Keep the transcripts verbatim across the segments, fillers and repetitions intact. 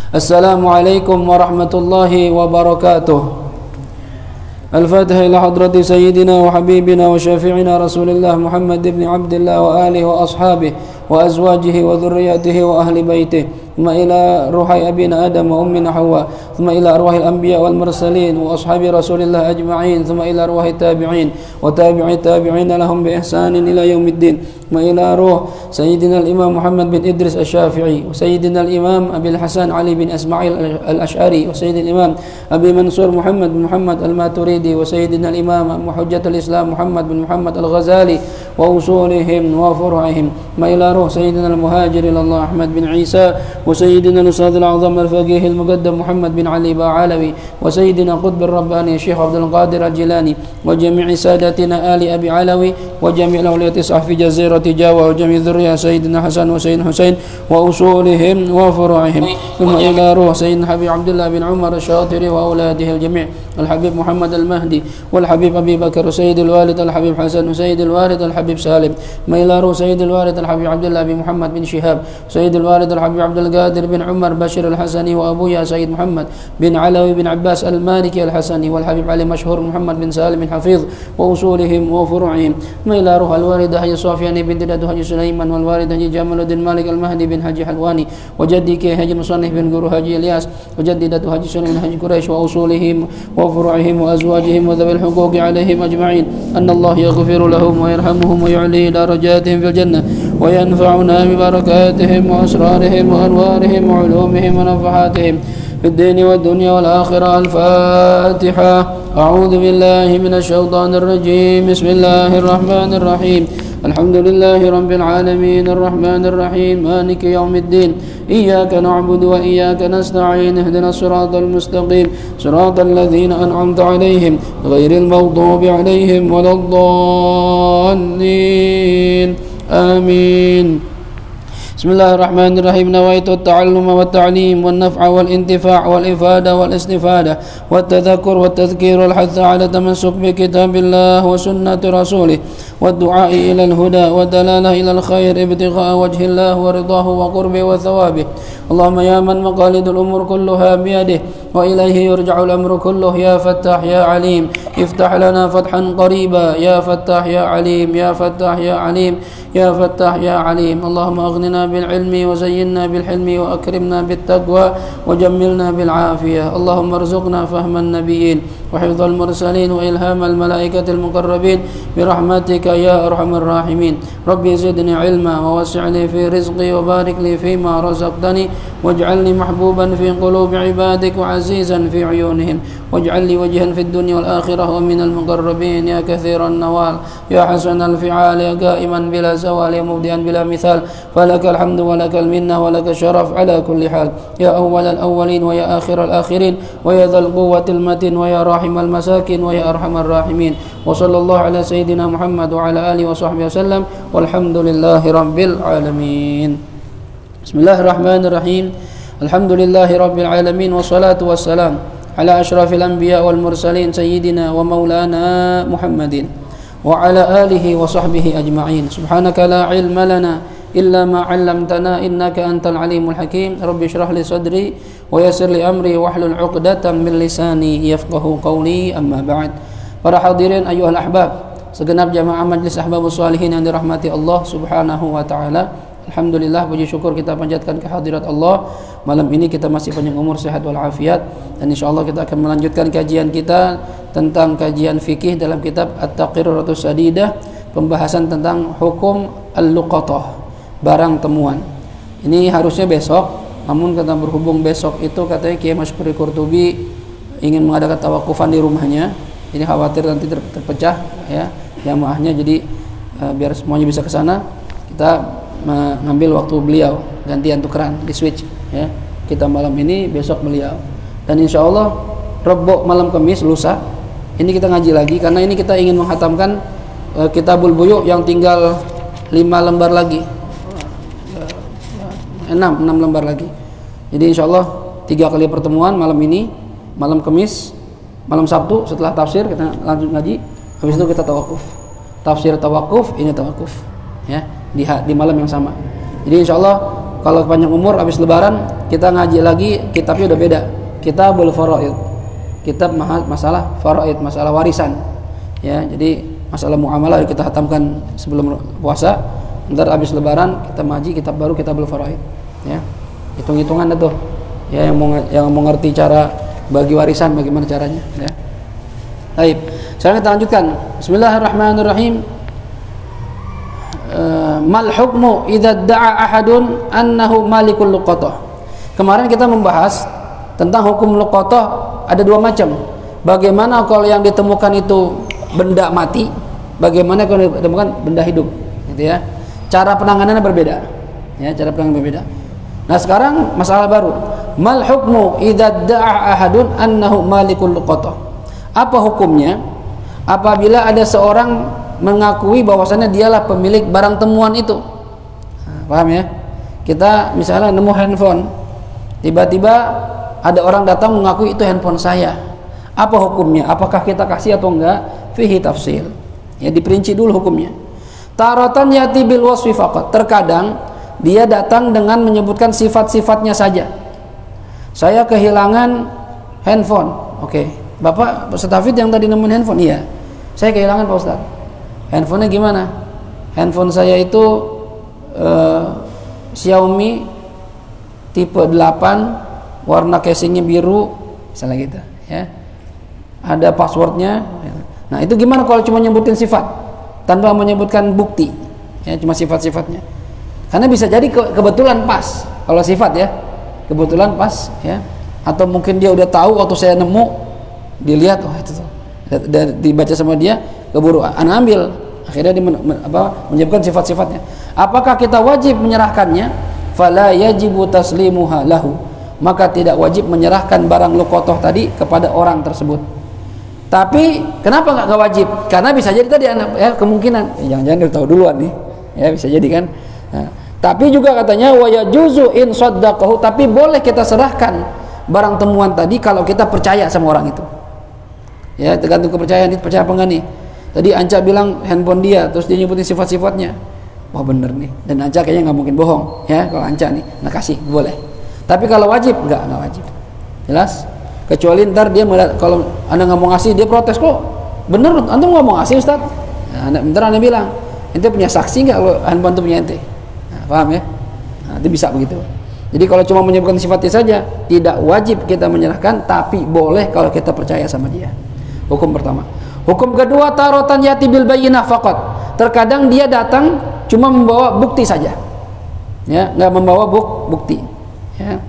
Assalamualaikum warahmatullahi wabarakatuh. الفاتح إلى حضرة سيدنا وحبيبنا وشافعنا رسول الله محمد بن عبد الله وآله وأصحابه وأزواجه وذرياته وأهل بيته، ثم إلى روح أبينا آدم وأمنا حواء، ثم إلى أرواح الأنبياء والمرسلين وأصحاب رسول الله أجمعين، ثم إلى أرواح التابعين وتابع التابعين لهم بإحسان إلى يوم الدين، ثم إلى روح سيدنا الإمام محمد بن إدريس الشافعي، وسيدنا الإمام أبي الحسن علي بن إسماعيل الأشعري، وسيدنا الإمام أبي منصور محمد بن محمد الماتريدي، وسيدنا الإمام حجة الإسلام محمد بن محمد الغزالي وأصولهم وفرعهم، ثم إلى روح سيدنا المهاجر إلى الله أحمد بن عيسى، وسيدنا الأستاذ الأعظم الفقيه المقدم محمد بن علي باعلوي، وسيدنا قطب الرباني الشيخ عبد القادر الجيلاني، وجميع سادتنا آل أبي علوي، وجميع الأولياء التسعة في جزيرة جاوة، وجميع ذرية سيدنا حسن وسيدنا حسين وأصولهم وفروعهم، ثم إلى روح سيدنا حبيب عبد الله بن عمر الشاطري وأولاده الجميع، الحبيب محمد المهدي والحبيب أبي بكر وسيد الوالد الحبيب حسن وسيد الوالد الحبيب سالم، ثم إلى روح سيد الوالد الحبيب عبد الله بن محمد بن شهاب، سيد الوالد الحبيب عبد القادر بن عمر بشير الحسني، وأبويا سيد محمد بن علوي بن عباس المالكي الحسني، والحبيب علي مشهور محمد بن سالم بن حفيظ وأصولهم وفروعهم، ثم إلى روح الوالدة حجي صافياني بنت دادو حجي سليمان، والوالد حجي جمال الدين مالك المهدي بن حجي حلواني، وجدي كي حجي مصنف بن قرو حجي الياس، وجدي دادو حجي سليمان بن حجي قريش وأصولهم وفروعهم وأزواجهم وذوي الحقوق عليهم أجمعين، أن الله يغفر لهم ويرحمهم ويعلي درجاتهم في الجنة، وينفعنا ببركاتهم وأسرارهم وأنوارهم وعلومهم ونفحاتهم في الدين والدنيا والآخرة. الفاتحة. أعوذ بالله من الشيطان الرجيم. بسم الله الرحمن الرحيم. الحمد لله رب العالمين الرحمن الرحيم مالك يوم الدين، إياك نعبد وإياك نستعين، اهدنا الصراط المستقيم صراط الذين أنعمت عليهم غير المغضوب عليهم ولا الضالين، آمين. بسم الله الرحمن الرحيم. نويت التعلم والتعليم والنفع والانتفاع والإفادة والاستفادة والتذكر والتذكير والحث على التمسك بكتاب الله وسنة رسوله والدعاء إلى الهدى والدلالة إلى الخير ابتغاء وجه الله ورضاه وقربه وثوابه. اللهم يا من مقاليد الأمور كلها بيده وإليه يرجع الأمر كله، يا فتاح يا عليم افتح لنا فتحا قريبا، يا فتاح يا عليم يا فتاح يا عليم يا فتاح يا عليم. اللهم أغننا بالعلم وزينا بالحلم وأكرمنا بالتقوى وجملنا بالعافية. اللهم ارزقنا فهم النبيين وحفظ المرسلين وإلهام الملائكة المقربين برحمتك يا أرحم الراحمين. ربي زدني علما ووسع لي في رزقي وبارك لي فيما رزقتني، واجعلني محبوبا في قلوب عبادك وعزيزا في عيونهم، واجعل لي وجها في الدنيا والآخرة ومن المقربين يا كثير النوال يا حسن الفعال يا قائما بلا زوال يا مبدئا بلا مثال، فلك الحمد ولك المنة ولك الشرف على كل حال، يا أول الأولين ويا آخر الآخرين ويا ذا القوة المتين ويا راحم المساكين ويا أرحم الراحمين. وصلى الله على سيدنا محمد وعلى آله وصحبه وسلم، والحمد لله رب العالمين. بسم الله الرحمن الرحيم. الحمد لله رب العالمين، والصلاة والسلام على أشرف الأنبياء والمرسلين سيدنا ومولانا محمد وعلى آله وصحبه أجمعين. سبحانك لا علم لنا إلا ما علمتنا إنك أنت العليم الحكيم. رب اشرح لي صدري ويسر لي أمري واحلل عقدة من لساني يفقه قولي. أما بعد. Para hadirin ayyuhal ahbab, segenap jamaah majlis ahbabus salihin yang dirahmati Allah Subhanahu wa taala. Alhamdulillah, puji syukur kita panjatkan kehadirat Allah. Malam ini kita masih panjang umur, sehat walafiat, dan insyaallah kita akan melanjutkan kajian kita tentang kajian fikih dalam kitab At-Taqriratus Sadidah, pembahasan tentang hukum al-luqatah, barang temuan. Ini harusnya besok, namun karena berhubung besok itu katanya Kiai Mashkuri Qurtubi ingin mengadakan tawakufan di rumahnya, jadi khawatir nanti terpecah ya jamaahnya, jadi uh, biar semuanya bisa ke sana, kita mengambil waktu beliau, gantian tukeran di switch ya. Kita malam ini, besok beliau, dan insya Allah Rebo malam Kamis lusa ini kita ngaji lagi, karena ini kita ingin menghatamkan uh, Kitabul Buyu yang tinggal lima lembar lagi, enam enam lembar lagi. Jadi insya Allah tiga kali pertemuan, malam ini, malam Kamis, malam Sabtu setelah tafsir kita lanjut ngaji, habis itu kita tawakuf, tafsir tawakuf, ini tawakuf ya, di, di malam yang sama. Jadi insya Allah kalau panjang umur habis lebaran kita ngaji lagi, kitabnya udah beda. Kitabul Faraid. Kitab masalah faraid, masalah warisan. Ya, jadi masalah muamalah kita hatamkan sebelum puasa. Ntar habis lebaran kita ngaji kitab baru, Kitabul Faraid. Ya. Hitung-hitungan itu. Ya, yang mau yang mau ngerti cara bagi warisan bagaimana caranya, ya. Baik. Sekarang kita lanjutkan. Bismillahirrahmanirrahim. Uh, mal hukmu idza da'a ahadun annahu malikul luqatah. Kemarin kita membahas tentang hukum luqatah ada dua macam. Bagaimana kalau yang ditemukan itu benda mati, bagaimana kalau ditemukan benda hidup, gitu ya. Cara penanganannya berbeda. Ya, cara penanganan berbeda. Nah, sekarang masalah baru. Mal hukmu idza da'a ahadun annahu malikul luqatah. Apa hukumnya apabila ada seorang mengakui bahwasannya dialah pemilik barang temuan itu? Nah, paham ya? Kita misalnya nemu handphone, tiba-tiba ada orang datang mengaku itu handphone saya. Apa hukumnya? Apakah kita kasih atau enggak? Fihi tafsil. Ya, diperinci dulu hukumnya. Taratan yati bil wasfi faqat. Terkadang dia datang dengan menyebutkan sifat-sifatnya saja. Saya kehilangan handphone. Oke. Bapak Ustaz Hafid yang tadi nemuin handphone? Iya. Saya kehilangan Pak Ustaz. Handphonenya gimana? Handphone saya itu uh, Xiaomi tipe delapan, warna casingnya biru, misalnya gitu, ya. Ada passwordnya. Nah, itu gimana kalau cuma nyebutin sifat tanpa menyebutkan bukti? Ya, cuma sifat-sifatnya. Karena bisa jadi ke kebetulan pas. Kalau sifat ya, kebetulan pas, ya. Atau mungkin dia udah tahu waktu saya nemu, dilihat, oh itu tuh. Dan dibaca sama dia, keburu anak ambil. Akhirnya dia men, men, apa, menyebutkan sifat-sifatnya. Apakah kita wajib menyerahkannya? Fala yajibu taslimuha lahu. Maka tidak wajib menyerahkan barang luqatah tadi kepada orang tersebut. Tapi kenapa nggak wajib? Karena bisa jadi tadi ya, kemungkinan jangan-jangan dia tahu duluan nih, ya bisa jadi kan. Nah, tapi juga katanya wa yajuzu in saddaqahu, tapi boleh kita serahkan barang temuan tadi kalau kita percaya sama orang itu. Ya, tergantung kepercayaan, ini percaya apa enggak nih. Tadi Anca bilang handphone dia, terus dia nyebutin sifat-sifatnya. Wah bener nih. Dan Anca kayaknya nggak mungkin bohong, ya kalau Anca nih. Nah kasih, boleh. Tapi kalau wajib, enggak, enggak wajib. Jelas? Kecuali ntar dia kalau Anda nggak mau ngasih, dia protes, kok bener Anda nggak mau ngasih Ustaz. Nah, bentar Anda bilang, ente punya saksi nggak kalau handphone itu punya ente? Nah, paham ya? Nah, itu bisa begitu. Jadi kalau cuma menyebutkan sifatnya saja, tidak wajib kita menyerahkan, tapi boleh kalau kita percaya sama dia. Hukum pertama. Hukum kedua, tarotan yati bil bayyinah faqat. Terkadang dia datang cuma membawa bukti saja, ya, nggak membawa buk bukti. Ya.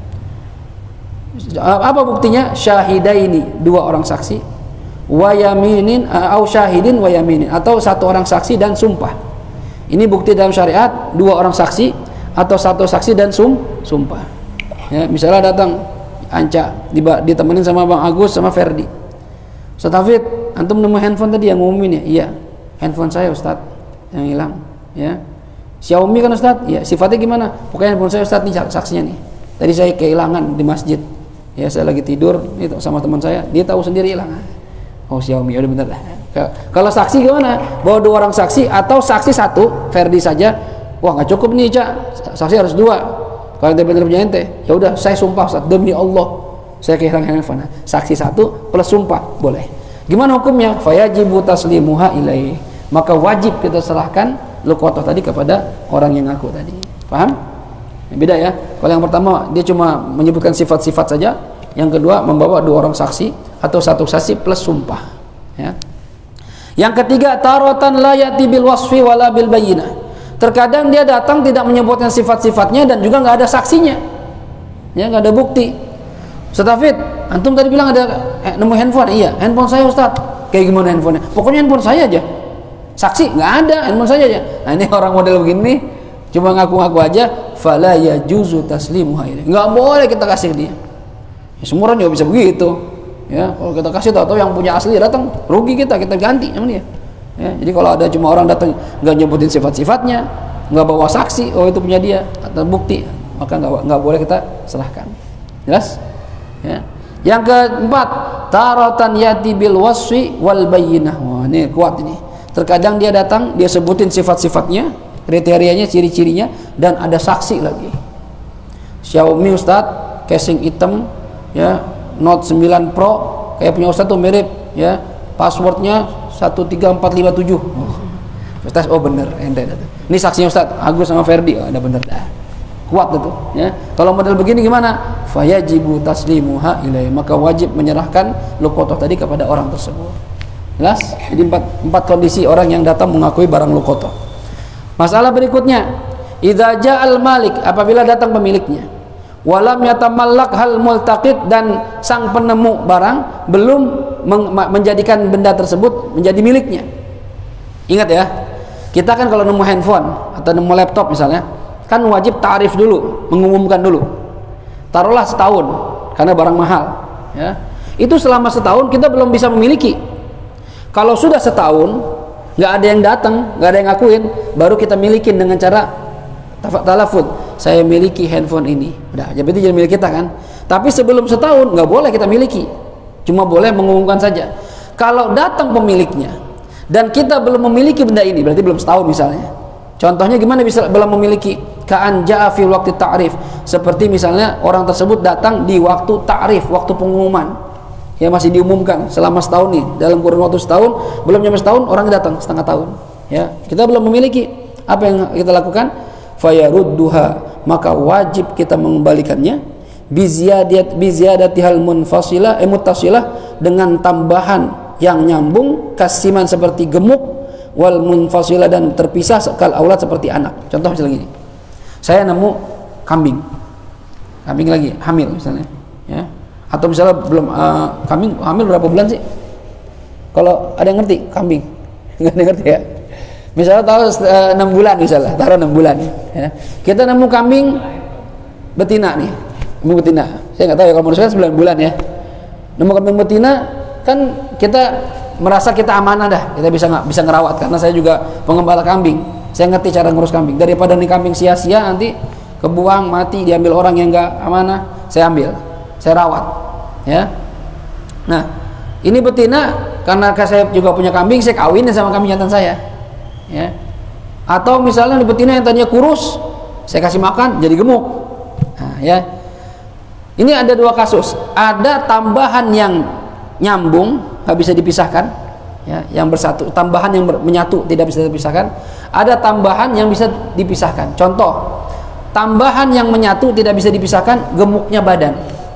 Apa buktinya? Syahidaini, dua orang saksi, wa yaminin au syahidin wa yaminin, atau satu orang saksi dan sumpah. Ini bukti dalam syariat, dua orang saksi atau satu saksi dan sum sumpah. Ya, misalnya datang Anca ditemenin sama Bang Agus sama Ferdi. Ustaz Hafid, antum nemu handphone tadi yang ngumumin ya? Iya, handphone saya Ustaz yang hilang, ya. Xiaomi kan Ustaz? Iya, sifatnya gimana? Pokoknya handphone saya Ustaz, nih saksinya nih. Tadi saya kehilangan di masjid. Ya, saya lagi tidur itu sama teman saya, dia tahu sendiri hilang. Oh Xiaomi, udah bentar dah. Kalau saksi gimana? Bawa dua orang saksi atau saksi satu, Ferdi saja. Wah nggak cukup nih Cak, saksi harus dua. Kalau ente benar punya ente, ya udah saya sumpah Ustaz, demi Allah saya kehilangan handphone. Saksi satu plus sumpah boleh. Gimana hukumnya? Fayajibu taslimuha ilaih. Maka wajib kita serahkan luqatah tadi kepada orang yang ngaku tadi. Paham? Beda ya. Kalau yang pertama dia cuma menyebutkan sifat-sifat saja, yang kedua membawa dua orang saksi atau satu saksi plus sumpah, ya. Yang ketiga, tarotan la yati bil wasfi wala bil bayyinah. Terkadang dia datang tidak menyebutkan sifat-sifatnya dan juga nggak ada saksinya, ya, nggak ada bukti. Ustaz Hafid, antum tadi bilang ada eh, nemu handphone. Iya, handphone saya Ustaz. Kayak gimana handphonenya? Pokoknya handphone saya aja. Saksi nggak ada, handphone saya aja. Nah ini orang model begini cuma ngaku-ngaku aja, fala yajuzu taslimuha ilaih. Nggak boleh kita kasih dia. Ya, semua orang juga bisa begitu. Ya, kalau kita kasih tahu yang punya asli datang, rugi kita, kita ganti sama dia. Ya, jadi kalau ada cuma orang datang nggak nyebutin sifat-sifatnya, nggak bawa saksi, oh itu punya dia atau bukti, maka nggak nggak boleh kita serahkan. Jelas? Ya. Yang keempat, taratan yati bil wasfi wal bayyinah. Wah, ini kuat ini. Terkadang dia datang, dia sebutin sifat-sifatnya, kriterianya, ciri-cirinya, dan ada saksi lagi. Xiaomi Ustadz, casing hitam, ya, Note sembilan Pro, kayak punya Ustadz tuh mirip, ya, passwordnya satu tiga empat lima tujuh. Ustadz, oh bener, ente itu. Ini saksinya Ustadz, Agus sama Ferdi, oh ada bener dah. Kuat itu, ya. Kalau model begini gimana? Fayajibu taslimuha ilai, maka wajib menyerahkan luqatah tadi kepada orang tersebut. Jelas? Jadi empat, empat kondisi orang yang datang mengakui barang luqatah. Masalah berikutnya, idza ja'al malik, apabila datang pemiliknya, walam yatamallak hal multaqid, dan sang penemu barang belum menjadikan benda tersebut menjadi miliknya. Ingat ya, kita kan kalau nemu handphone atau nemu laptop misalnya, kan wajib ta'rif dulu, mengumumkan dulu. Taruhlah setahun karena barang mahal, ya. Itu selama setahun kita belum bisa memiliki. Kalau sudah setahun nggak ada yang datang, nggak ada yang ngakuin, baru kita milikin dengan cara talafud, saya miliki handphone ini. Udah, jadi jadi milik kita kan. Tapi sebelum setahun nggak boleh kita miliki, cuma boleh mengumumkan saja. Kalau datang pemiliknya dan kita belum memiliki benda ini, berarti belum setahun misalnya. Contohnya gimana bisa belum memiliki? Ka'an ja'a fi waktu ta'rif, seperti misalnya orang tersebut datang di waktu ta'rif, waktu pengumuman, ya, masih diumumkan selama setahun nih, dalam kurun waktu setahun, belum nyampe setahun orang datang setengah tahun, ya, kita belum memiliki. Apa yang kita lakukan? Fayarudduha, maka wajib kita mengembalikannya biziyadat biziyadatihal munfasilah eh muttasilah, dengan tambahan yang nyambung, kasiman seperti gemuk, wal munfasilah, dan terpisah sekal aulad seperti anak. Contoh misalnya gini, saya nemu kambing, kambing lagi hamil misalnya, ya, atau misalnya belum uh, kambing hamil berapa bulan sih? Kalau ada yang ngerti kambing, nggak ada yang ngerti ya? Misalnya taruh uh, enam bulan misalnya, taruh enam bulan, ya. Kita nemu kambing betina nih, kambing betina. Saya nggak tahu ya, kalau menurut saya sembilan bulan ya. Nemu kambing betina, kan kita merasa kita amanah dah, kita bisa nggak bisa ngerawat, karena saya juga pengembala kambing, saya ngerti cara ngurus kambing. Daripada nih kambing sia-sia nanti kebuang mati, diambil orang yang nggak amanah, saya ambil, saya rawat, ya. Nah, ini betina, karena saya juga punya kambing, saya kawinin sama kambing jantan saya, ya. Atau misalnya betina yang tadinya kurus, saya kasih makan jadi gemuk. Nah, ya, ini ada dua kasus, ada tambahan yang nyambung, nggak bisa dipisahkan, ya, yang bersatu, tambahan yang menyatu tidak bisa dipisahkan. Ada tambahan yang bisa dipisahkan. Contoh, tambahan yang menyatu tidak bisa dipisahkan, gemuknya badan.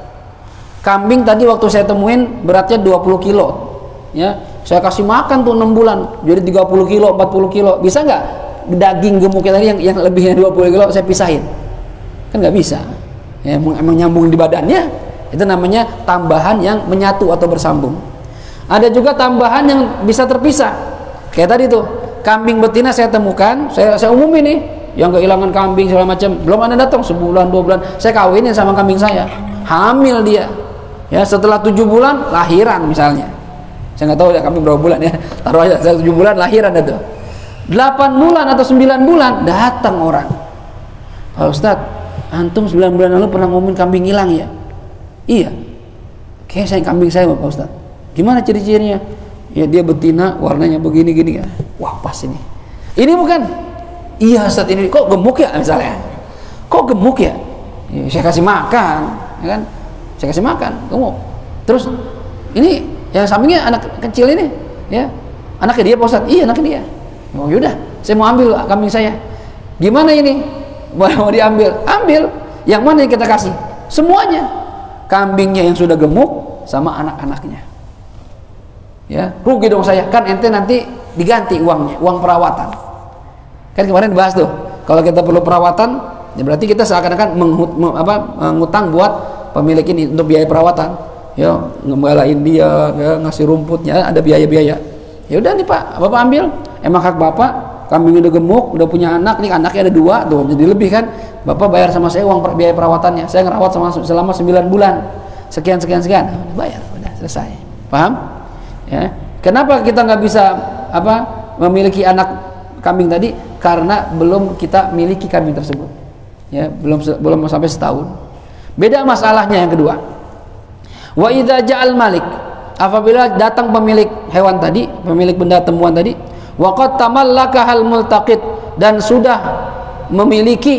Kambing tadi waktu saya temuin beratnya dua puluh kilo, ya, saya kasih makan tuh enam bulan jadi tiga puluh kilo, empat puluh kilo. Bisa nggak daging gemuknya tadi yang, yang lebihnya dua puluh kilo saya pisahin? Kan nggak bisa, ya, emang nyambung di badannya. Itu namanya tambahan yang menyatu atau bersambung. Ada juga tambahan yang bisa terpisah, kayak tadi tuh kambing betina saya temukan, saya, saya umumin nih, yang kehilangan kambing segala macam, belum ada datang sebulan dua bulan, saya kawinin sama kambing saya, hamil dia, ya, setelah tujuh bulan lahiran misalnya, saya nggak tahu ya kambing berapa bulan, ya, taruh aja setelah tujuh bulan lahiran itu, delapan bulan atau sembilan bulan datang orang, Pak Ustadz, antum sembilan bulan lalu pernah ngomongin kambing hilang ya? Iya, kayak saya kambing saya Pak Ustadz. Gimana ciri-cirinya? Ya, dia betina, warnanya begini-gini ya. Wah, pas ini. Ini bukan? Iya Ustadz, ini kok gemuk ya misalnya? Kok gemuk ya? Ya, saya kasih makan, ya kan? Saya kasih makan, gemuk. Terus ini yang sampingnya anak kecil ini, ya, anaknya dia Pak Ustadz. Iya, anaknya dia. Oh yaudah, saya mau ambil kambing saya. Gimana ini? Mau diambil? Ambil. Yang mana yang kita kasih? Semuanya. Kambingnya yang sudah gemuk sama anak-anaknya, ya, rugi dong saya, kan ente nanti diganti uangnya, uang perawatan. Kan kemarin dibahas tuh, kalau kita perlu perawatan, ya berarti kita seakan-akan menghut, apa, mengutang buat pemilik ini untuk biaya perawatan, ya, ngembalain dia, ya, ngasih rumputnya, ada biaya-biaya. Ya udah nih Pak, Bapak ambil, emang hak Bapak, kambingnya udah gemuk, udah punya anak, nih anaknya ada dua, tuh jadi lebih kan. Bapak bayar sama saya uang biaya perawatannya, saya ngerawat sama selama sembilan bulan, sekian sekian sekian, udah bayar, udah selesai. Paham? Ya. Kenapa kita nggak bisa apa memiliki anak kambing tadi? Karena belum kita miliki kambing tersebut, ya, belum belum sampai setahun. Beda masalahnya yang kedua. Wa idza ja'al malik, apabila datang pemilik hewan tadi, pemilik benda temuan tadi, wa qad tamallaka hal multaqit, dan sudah memiliki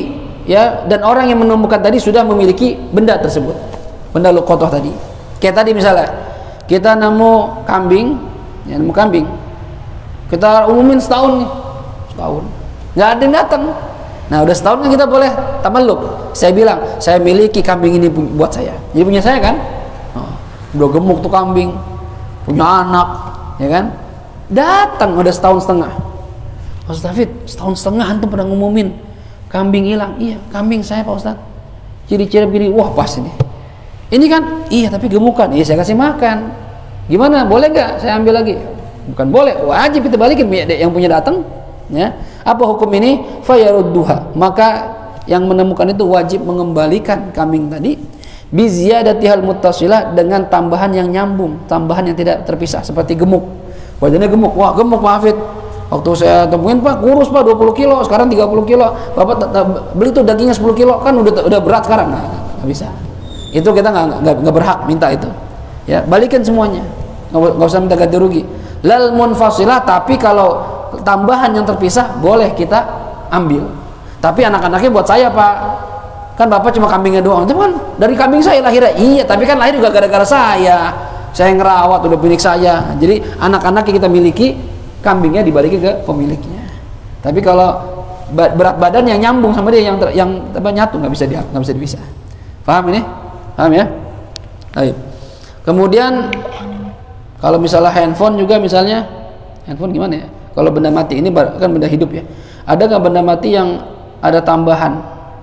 ya, dan orang yang menemukan tadi sudah memiliki benda tersebut, benda luqatah tadi. Kayak tadi misalnya kita nemu kambing, ya, nemu kambing, kita umumin setahun nih, setahun nggak ada yang datang. Nah udah setahun kan kita boleh tamalluk. Saya bilang saya miliki kambing ini buat saya, jadi punya saya kan. Oh, udah gemuk tuh kambing, punya anak, ya kan. Datang udah setahun setengah. Pak Ustaz Hafid, setahun setengah antum pernah ngumumin kambing hilang. Iya, kambing saya Pak Ustaz. Ciri-ciri begini, wah pas ini. Ini kan, iya tapi gemukan. Iya saya kasih makan. Gimana? Boleh nggak saya ambil lagi? Bukan boleh, wajib kita balikin yang punya datang. Ya, apa hukum ini? Fayarudduha. Maka yang menemukan itu wajib mengembalikan kambing tadi biziyadatil muttasilah, dengan tambahan yang nyambung, tambahan yang tidak terpisah, seperti gemuk. Badannya gemuk, wah gemuk Pak Hafid. Waktu saya temuin Pak, kurus Pak dua puluh kilo, sekarang tiga puluh kilo. Bapak beli tuh dagingnya sepuluh kilo, kan udah udah berat sekarang. Nah, nggak bisa. Itu kita nggak nggak berhak minta itu. Ya, balikin semuanya. Nggak usah minta ganti rugi. Lal munfasilah, tapi kalau tambahan yang terpisah boleh kita ambil. Tapi anak-anaknya buat saya Pak, kan Bapak cuma kambingnya doang. Itu kan dari kambing saya lahirnya. Iya, tapi kan lahir juga gara-gara saya. Saya ngerawat, udah milik saya. Jadi anak-anak yang kita miliki, kambingnya dibalikin ke pemiliknya. Tapi kalau berat badan yang nyambung sama dia, yang ter, yang apa, nyatu, nggak bisa dia nggak bisa dipisah. Paham ini? Paham ya? Baik. Kemudian kalau misalnya handphone juga, misalnya handphone gimana ya? Kalau benda mati ini kan benda hidup ya. Ada nggak benda mati yang ada tambahan?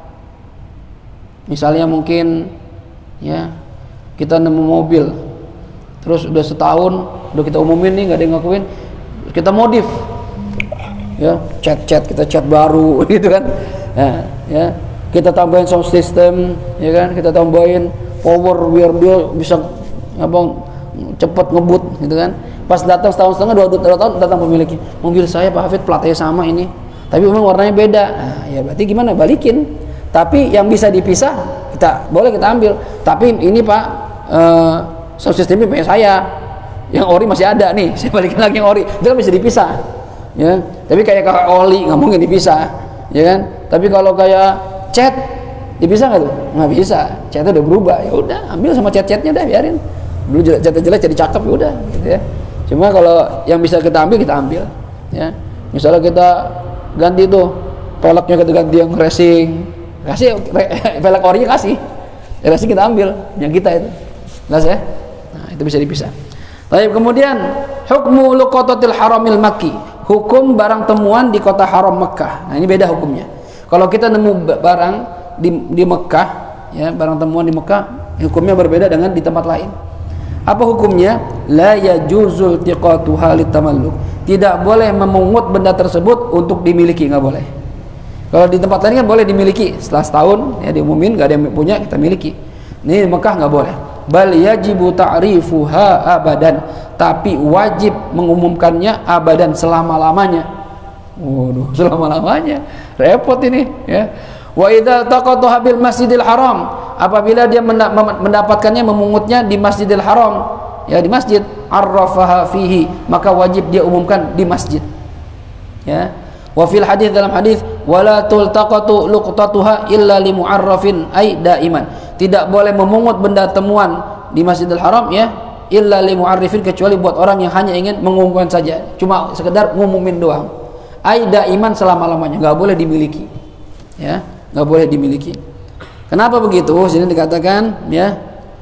Misalnya mungkin ya kita nemu mobil, terus udah setahun udah kita umumin nih, nggak ada yang ngakuin, kita modif, ya cat-cat, kita cat baru gitu kan, nah, ya kita tambahin sound system, ya kan, kita tambahin power biar dia bisa apa cepet ngebut gitu kan. Pas datang setahun setengah, dua, dua tahun datang pemiliknya, mobil saya Pak Hafid platnya sama ini, tapi memang warnanya beda. Nah, ya berarti gimana? Balikin. Tapi yang bisa dipisah kita boleh kita ambil. Tapi ini Pak, uh, sound systemnya punya saya, yang ori masih ada nih, saya balikin lagi yang ori. Itu kan bisa dipisah, ya. Tapi kayak kayak oli nggak mungkin dipisah, ya kan. Tapi kalau kayak cat dipisah nggak tuh? Nggak bisa. Catnya udah berubah, ya udah ambil sama cat-catnya dah, biarin. Dulu catnya jelek jadi cakep, ya udah, gitu ya. Cuma kalau yang bisa kita ambil kita ambil, ya. Misalnya kita ganti tuh peleknya, kita ganti yang racing, kasih pelek orinya, kasih racing kita ambil yang kita itu, jelas ya. Nah itu bisa dipisah. Baik, kemudian hukmu luqatatil haramil makki, hukum barang temuan di kota haram Mekah. Nah ini beda hukumnya. Kalau kita nemu barang di, di Mekah, ya barang temuan di Mekah, hukumnya berbeda dengan di tempat lain. Apa hukumnya? La yajuzul tiqatuha litamalluk. Tidak boleh memungut benda tersebut untuk dimiliki, nggak boleh. Kalau di tempat lain kan boleh dimiliki, setelah setahun ya diumumin nggak ada yang punya, kita miliki. Ini di Mekah nggak boleh. Bal yajibu ta'rifuha abadan, tapi wajib mengumumkannya abadan, selama-lamanya. Waduh, selama-lamanya. Repot ini, ya. Wa idza taqatuha bil Masjidil Haram, apabila dia mendapatkannya, memungutnya di Masjidil Haram, ya di masjid, arrafaha fihi, maka wajib dia umumkan di masjid, ya. Wa fil hadis, dalam hadis, wala tultaqatu luqtatuha illa li mu'arrafin ay daiman, tidak boleh memungut benda temuan di Masjidil Haram, ya, illa li mu'arrifin, kecuali buat orang yang hanya ingin mengumumkan saja, cuma sekedar ngumumin doang, ay daiman, selama-lamanya, nggak boleh dimiliki, ya, nggak boleh dimiliki. Kenapa begitu? Sini dikatakan, ya,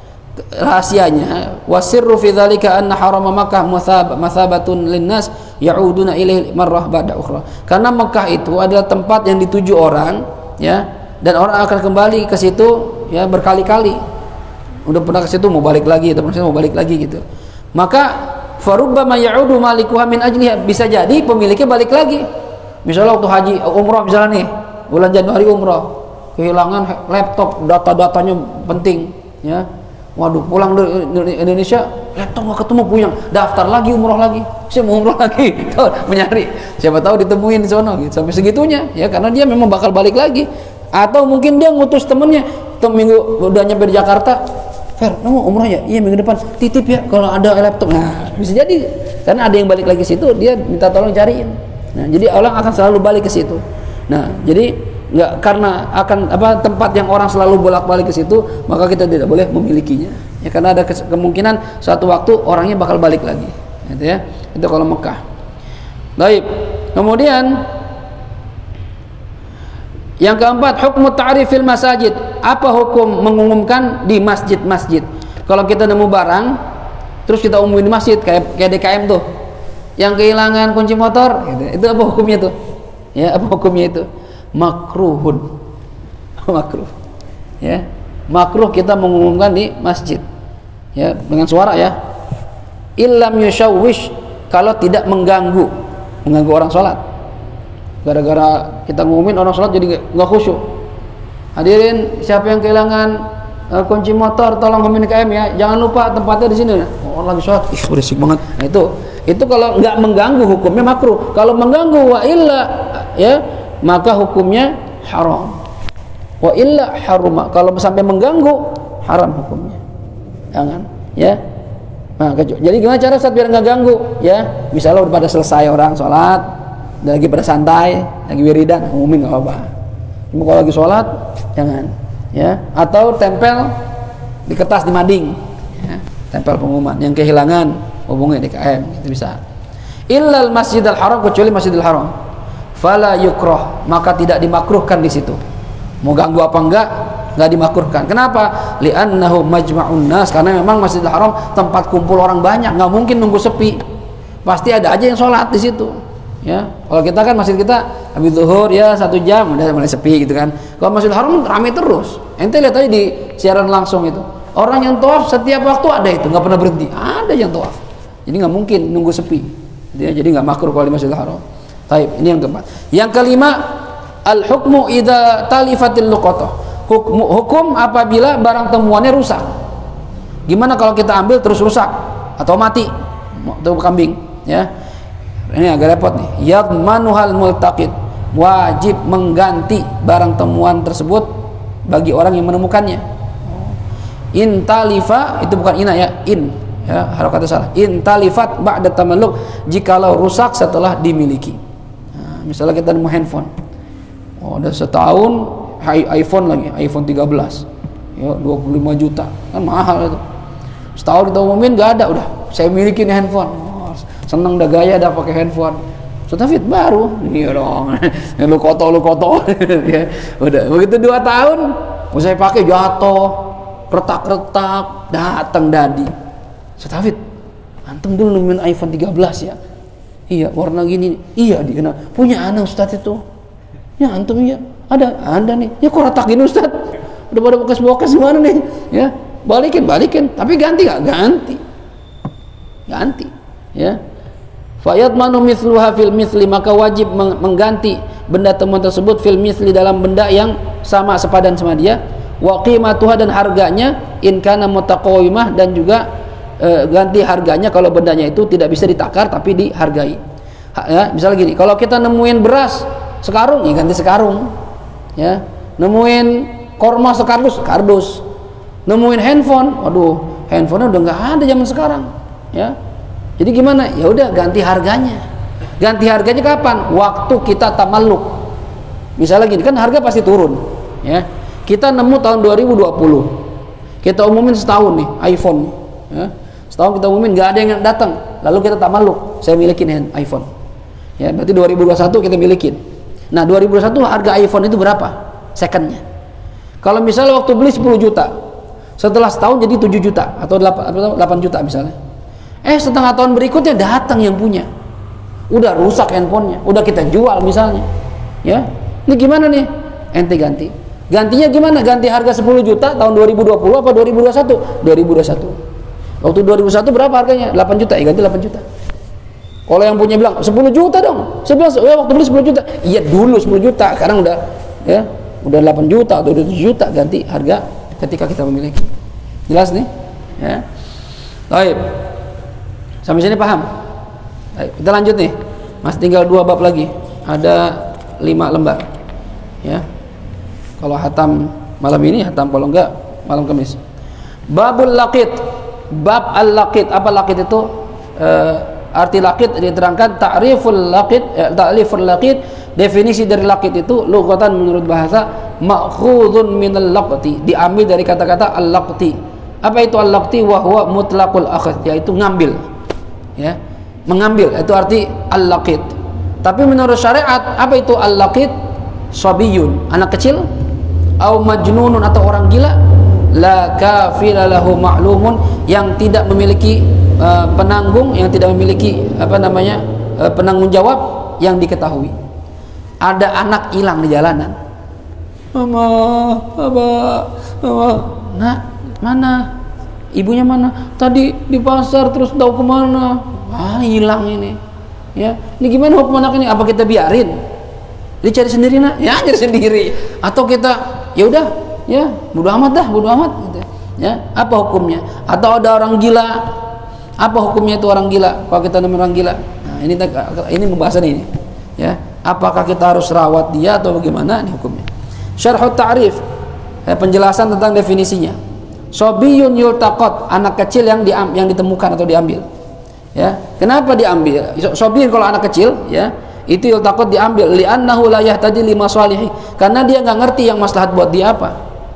rahasianya, wasirru fi dzalika anna haram Makkah mathabatun linnas ya'uduna ilaihi marrah ba'da ukhra. Karena Mekah itu adalah tempat yang dituju orang, ya, dan orang akan kembali ke situ, ya, berkali-kali. Udah pernah ke situ mau balik lagi, atau mau balik lagi gitu. Maka farubbama ya'udu malikuha min ajliha, bisa jadi pemiliknya balik lagi. Misalnya waktu haji umrah, misalnya nih bulan Januari umrah, kehilangan laptop, data-datanya penting, ya. Waduh, pulang dari Indonesia, laptop nggak ketemu, punya, daftar lagi umroh lagi, saya mau umroh lagi, tuh, mencari, siapa tahu ditemuin di sono, gitu. Sampai segitunya, ya, karena dia memang bakal balik lagi. Atau mungkin dia ngutus temennya, tuh minggu udah nyampe di Jakarta, Fer, kamu umroh ya? Iya, minggu depan, titip ya kalau ada laptop. Nah, bisa jadi, karena ada yang balik lagi ke situ, dia minta tolong cariin. Nah, jadi orang akan selalu balik ke situ. Nah, jadi nggak, karena akan apa tempat yang orang selalu bolak-balik ke situ, maka kita tidak boleh memilikinya. Ya, karena ada kemungkinan suatu waktu orangnya bakal balik lagi. Gitu ya. Itu kalau Mekah. Baik. Kemudian yang keempat, hukmu ta'rifil masajid. Apa hukum mengumumkan di masjid-masjid? Kalau kita nemu barang terus kita umumin di masjid, kayak kayak D K M tuh, yang kehilangan kunci motor, gitu. Itu apa hukumnya tuh? Ya, apa hukumnya itu? Makruhun. Makruh. Ya, makruh kita mengumumkan di masjid. Ya, dengan suara ya. Illam yushawwish, kalau tidak mengganggu, mengganggu orang sholat. Gara-gara kita ngumumin orang sholat jadi nggak khusyuk. Hadirin, siapa yang kehilangan uh, kunci motor, tolong hubungi K M ya. Jangan lupa tempatnya di sini. Oh, orang lagi sholat, ih berisik banget. Nah, itu, itu kalau nggak mengganggu hukumnya makruh. Kalau mengganggu wa illa, ya, maka hukumnya haram. Wa illa haruma. Kalau sampai mengganggu, haram hukumnya. Jangan, ya. Nah, jadi gimana cara Ustaz biar nggak ganggu? Ya, misalnya udah pada selesai orang sholat, udah lagi pada santai, lagi wiridan, umumin nggak apa-apa. Cuma kalau lagi sholat, jangan. Ya, atau tempel di kertas di mading, ya, tempel pengumuman. Yang kehilangan hubungi D K M, itu bisa. Illal masjidil haram, kecuali masjidil haram, fala yukroh, maka tidak dimakruhkan di situ. Mau ganggu apa enggak, nggak dimakruhkan. Kenapa? Li'annahu majma'un nas, karena memang masjidil haram tempat kumpul orang banyak, nggak mungkin nunggu sepi. Pasti ada aja yang sholat di situ. Ya, kalau kita kan masjid kita habis zuhur ya satu jam udah mulai sepi gitu kan. Kalau Masjidil Haram ramai terus. Ente lihat aja di siaran langsung itu, orang yang tawaf setiap waktu ada itu, nggak pernah berhenti, ada yang tawaf. Jadi nggak mungkin nunggu sepi. Dia jadi nggak makruh kalau di Masjidil Haram. Taib, ini yang keempat. Yang kelima, al hukmu idza talifatil luqatah. Hukum, hukum apabila barang temuannya rusak. Gimana kalau kita ambil terus rusak atau mati? Itu kambing, ya. Ini agak repot nih. Yadmanuhal multaqid, wajib mengganti barang temuan tersebut bagi orang yang menemukannya. In talifa, itu bukan ina ya, in ya, harokatnya salah. In talifat ba'da tamalluk, jikalau rusak setelah dimiliki. Nah, misalnya kita nemu handphone, oh udah setahun, iPhone lagi, iPhone tiga belas, ya dua puluh lima juta, kan mahal itu. Setahun kita umumin nggak ada, udah saya miliki nih handphone. Seneng dah gaya dah pakai handphone. Sutafit baru, iya dong. Lu koto lu koto. Ya, udah begitu dua tahun, mau saya pakai jatuh, retak-retak, datang dadi. Sutafit, antum dulu nemuin iPhone tiga belas ya? Iya, warna gini. Iya, dia punya anak Ustaz itu. Ya antum iya, ada, ada nih. Ya kok retak gini Ustaz? Udah pada bekas-bekas gimana nih? Ya, balikin, balikin. Tapi ganti nggak? Ganti, ganti. Ya. Fayadmanu mithluha fil mithli, maka wajib mengganti benda temuan tersebut fil mithli, dalam benda yang sama sepadan sama dia, wa qimatuha, dan harganya, in kana mutaqawimah, dan juga e, ganti harganya kalau bendanya itu tidak bisa ditakar tapi dihargai. Ha, ya, misalnya gini, kalau kita nemuin beras sekarung, ya ganti sekarung. Ya, nemuin korma sekardus, kardus. Nemuin handphone, waduh, handphonenya udah nggak ada zaman sekarang. Ya. Jadi gimana? Ya udah ganti harganya. Ganti harganya kapan? Waktu kita tamalluk. Misalnya gini, kan harga pasti turun, ya. Kita nemu tahun dua ribu dua puluh. Kita umumin setahun nih iPhone, ya. Setahun kita umumin nggak ada yang datang. Lalu kita tamalluk, saya milikin iPhone. Ya, berarti dua ribu dua puluh satu kita milikin. Nah, dua ribu dua puluh satu harga iPhone itu berapa? Secondnya. Kalau misalnya waktu beli sepuluh juta, setelah setahun jadi tujuh juta atau delapan juta misalnya. Eh setengah tahun berikutnya datang yang punya, udah rusak handphonenya, udah kita jual misalnya, ya. Ini gimana nih? Ente ganti. Gantinya gimana? Ganti harga sepuluh juta tahun dua ribu dua puluh apa dua ribu dua puluh satu? dua ribu dua puluh satu. Waktu dua ribu satu berapa harganya? delapan juta, ya ganti delapan juta. Kalau yang punya bilang sepuluh juta dong, sebelas, ya waktu beli sepuluh juta. Iya dulu sepuluh juta, sekarang udah ya, udah delapan juta atau udah tujuh juta, ganti harga ketika kita memiliki. Jelas nih? Ya. Baik. Sampai sini paham? Baik, kita lanjut nih. Mas tinggal dua bab lagi. Ada lima lembar. Ya. Kalau hatam malam ini, hatam kalau enggak malam Kamis. Babul laqit. Bab al-laqit. Apa laqit itu? E, arti laqit diterangkan ta'riful laqit, eh, ta'riful laqit definisi dari laqit itu lughatan menurut bahasa ma'khudun minal laqti, diambil dari kata-kata al-laqti. Apa itu al-laqti? Wa huwa mutlaqul akhd, yaitu ngambil, ya, mengambil, itu arti al-laqit. Tapi menurut syariat, apa itu al-laqit? Sabiyun, anak kecil, au majnunun, atau orang gila, la kafila lahu ma'lumun, yang tidak memiliki uh, penanggung, yang tidak memiliki apa namanya uh, penanggung jawab yang diketahui. Ada anak hilang di jalanan, mama, mama, mama, nak, mana? Ibunya mana? Tadi di pasar, terus tahu kemana? Ah, hilang ini. Ya, ini gimana hukum anak ini? Apa kita biarin? Dia cari sendiri, nak? Ya, cari sendiri. Atau kita, ya udah, ya, bodo amat dah, bodo amat. Gitu. Ya, apa hukumnya? Atau ada orang gila, apa hukumnya itu orang gila? Kalau kita nemuin orang gila, nah, ini ini pembahasan ini. Ya, apakah kita harus rawat dia atau bagaimana? Ini hukumnya. Syarhut ta'rif, ya, penjelasan tentang definisinya. Sobiyun yultaqat, anak kecil yang di, yang ditemukan atau diambil. Ya, kenapa diambil? Sobiyun kalau anak kecil, ya, itu yultaqat diambil li'annahu la yahtadi li masalihi, karena dia nggak ngerti yang maslahat buat dia apa.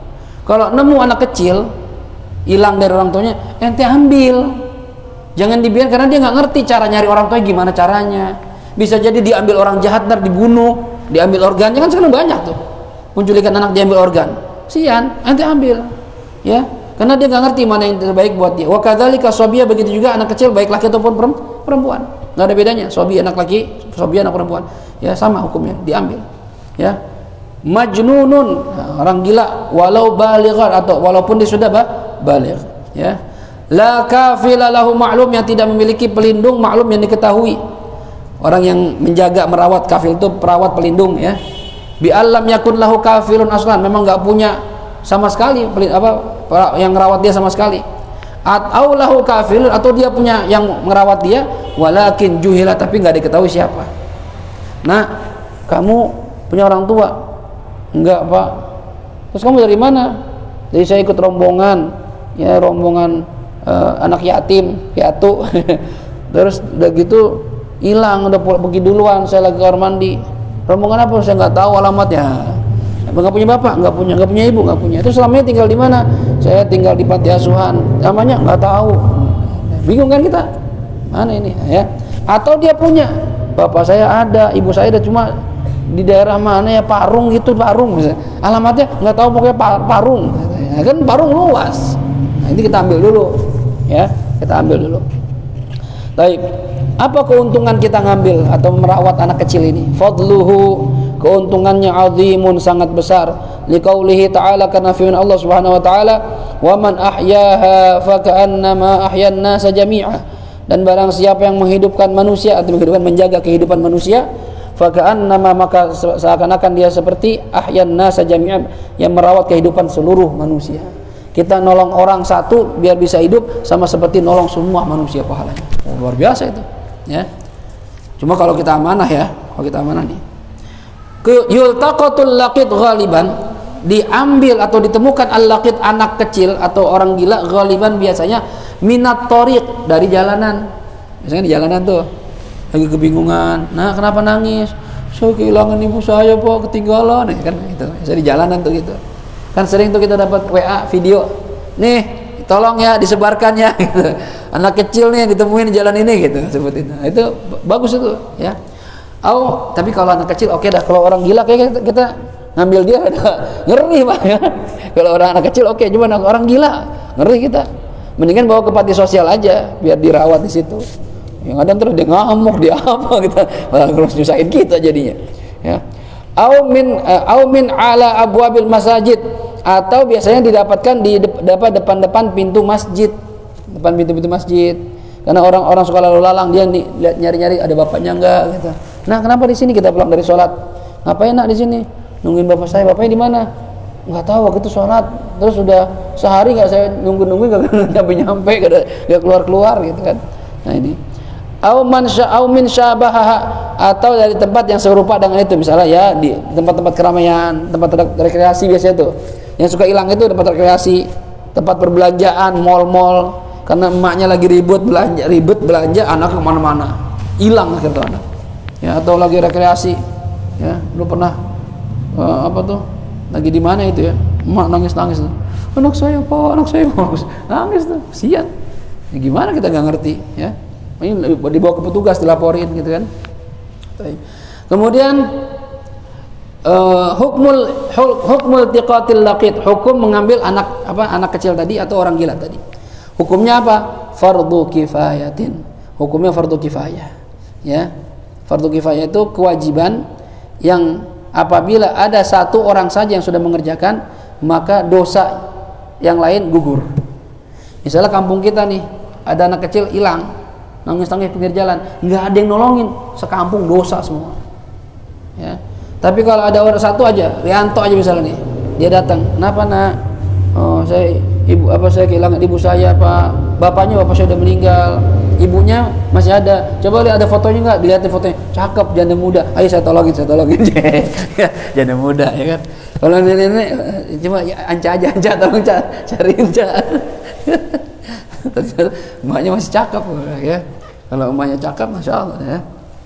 Kalau nemu anak kecil hilang dari orang tuanya, ente ambil, jangan dibiarkan, karena dia nggak ngerti cara nyari orang tuanya gimana caranya. Bisa jadi diambil orang jahat, ntar dibunuh, diambil organnya, kan sekarang banyak tuh penculikan anak, diambil organ, sian, ente ambil, ya, karena dia nggak ngerti mana yang terbaik buat dia. Wa kadzalika sabiyah, begitu juga anak kecil, baik laki ataupun perempuan, nggak ada bedanya. Sobi anak laki, sobi anak perempuan, ya sama hukumnya, diambil. Ya, majnunun, orang gila, walau balighan, atau walaupun dia sudah baligh. Ya, la kafila lahu ma'lum, yang tidak memiliki pelindung, maklum yang diketahui. Orang yang menjaga, merawat, kafil itu perawat, pelindung, ya. Bi alam yakun lahu kafilun aslan, memang nggak punya sama sekali apa yang merawat dia sama sekali. Atau lahu kafilun, atau dia punya yang merawat dia, walakin juhila, tapi nggak diketahui siapa. Nah, kamu punya orang tua? Enggak, Pak. Terus kamu dari mana? Jadi saya ikut rombongan, ya, rombongan uh, anak yatim, piatu. Terus udah gitu hilang, udah pergi duluan, saya lagi kamar mandi. Rombongan apa? Saya nggak tahu alamatnya. Nggak punya bapak, nggak punya, nggak punya ibu, nggak punya. Itu selama ini tinggal di mana? Saya tinggal di panti asuhan. Namanya nggak tahu. Bingung kan kita? Mana ini? Ya. Atau dia punya, bapak saya ada, ibu saya ada, cuma di daerah mana ya, Parung gitu, Parung misalnya. Alamatnya nggak tahu, pokoknya Parung. Ya, kan Parung luas. Nah, ini kita ambil dulu, ya, kita ambil dulu. Baik. Apa keuntungan kita ngambil atau merawat anak kecil ini? Fadluhu, keuntungannya azimun, sangat besar. Liqaulihi ta'ala, karena firman Allah Subhanahu wa taala, "Wa man ahyaha fa ka'annama ahyan nasa jami'a." Dan barang siapa yang menghidupkan manusia atau menghidupkan, menjaga kehidupan manusia, fa ka'annama, maka seakan-akan dia seperti ahyan nasa jami'a, yang merawat kehidupan seluruh manusia. Kita nolong orang satu biar bisa hidup, sama seperti nolong semua manusia pahalanya. Oh, luar biasa itu. Ya, cuma kalau kita amanah, ya, kalau kita amanah nih, ke yultaqatul laqit ghaliban, diambil atau ditemukan al-laqit, anak kecil atau orang gila, ghaliban biasanya minat thoriq, dari jalanan. Biasanya di jalanan tuh lagi kebingungan, nah kenapa nangis? Saya kehilangan ibu saya, Pak, ketinggalan, ya, kan gitu. Biasanya di jalanan tuh gitu. Kan sering tuh kita dapat W A video, nih tolong ya disebarkan ya, gitu. Anak kecil nih ditemuin di jalan ini, gitu, seperti itu. Nah, itu bagus itu, ya. Oh, tapi kalau anak kecil oke okay dah. Kalau orang gila kayak kita, kita ngambil dia ada ngeri, Pak, ya. Kalau orang anak kecil oke, okay. Cuma orang gila ngeri kita. Mendingan bawa ke panti sosial aja biar dirawat di situ. Yang ada terus dia ngamuk, dia apa, kita malah terus nyusahin kita jadinya, ya. Au min uh, au min ala abwabil masajid, atau biasanya didapatkan di dapat depan-depan pintu masjid, depan pintu-pintu masjid, karena orang-orang suka lalu lalang, dia nih lihat, nyari-nyari ada bapaknya enggak, gitu. Nah, kenapa di sini kita pulang dari sholat, ngapain nak di sini nungguin bapak saya? Bapaknya di mana? Nggak tahu, waktu itu sholat, terus sudah sehari nggak saya nunggu-nungguin, nggak nyampe-nyampe, nggak keluar-keluar, gitu kan. Nah, ini au man sya'au min syabaha, atau dari tempat yang serupa dengan itu, misalnya ya di tempat-tempat keramaian, tempat rekreasi biasanya tuh. Yang suka hilang itu tempat rekreasi, tempat perbelanjaan, mal-mal, karena emaknya lagi ribut belanja, ribet belanja, anak kemana-mana, hilang akhirnya anak. Ya, atau lagi rekreasi, ya. Dulu pernah uh, apa tuh? Lagi di mana itu ya? Emak nangis-nangis tuh. Anak saya Pak, anak saya Pak. Nangis tuh, kasihan. Ya, gimana kita nggak ngerti ya? Ini dibawa ke petugas, dilaporin gitu kan. Kemudian uh, hukmul hukmul tiqatil laqit, hukum mengambil anak apa anak kecil tadi atau orang gila tadi. Hukumnya apa? Fardu kifayatin. Hukumnya fardu kifayah. Ya. Fardu kifayah itu kewajiban yang apabila ada satu orang saja yang sudah mengerjakan, maka dosa yang lain gugur. Misalnya kampung kita nih, ada anak kecil hilang, nangis-nangis pinggir jalan, nggak ada yang nolongin, sekampung dosa semua. Ya. Tapi kalau ada orang satu aja, Rianto aja misalnya nih, dia datang, kenapa nak? Oh, saya ibu apa saya kehilangan ibu saya, Pak. Bapaknya bapak saya udah meninggal, ibunya masih ada. Coba lihat ada fotonya nggak? Dilihatin fotonya, cakep, janda muda. Ayo saya tolongin, saya tolongin. Janda muda, ya kan? Kalau nenek-nenek cuma ya, anca aja, anca tolong cari anca. Emaknya masih cakep ya. Kalau emaknya cakep, masya Allah ya.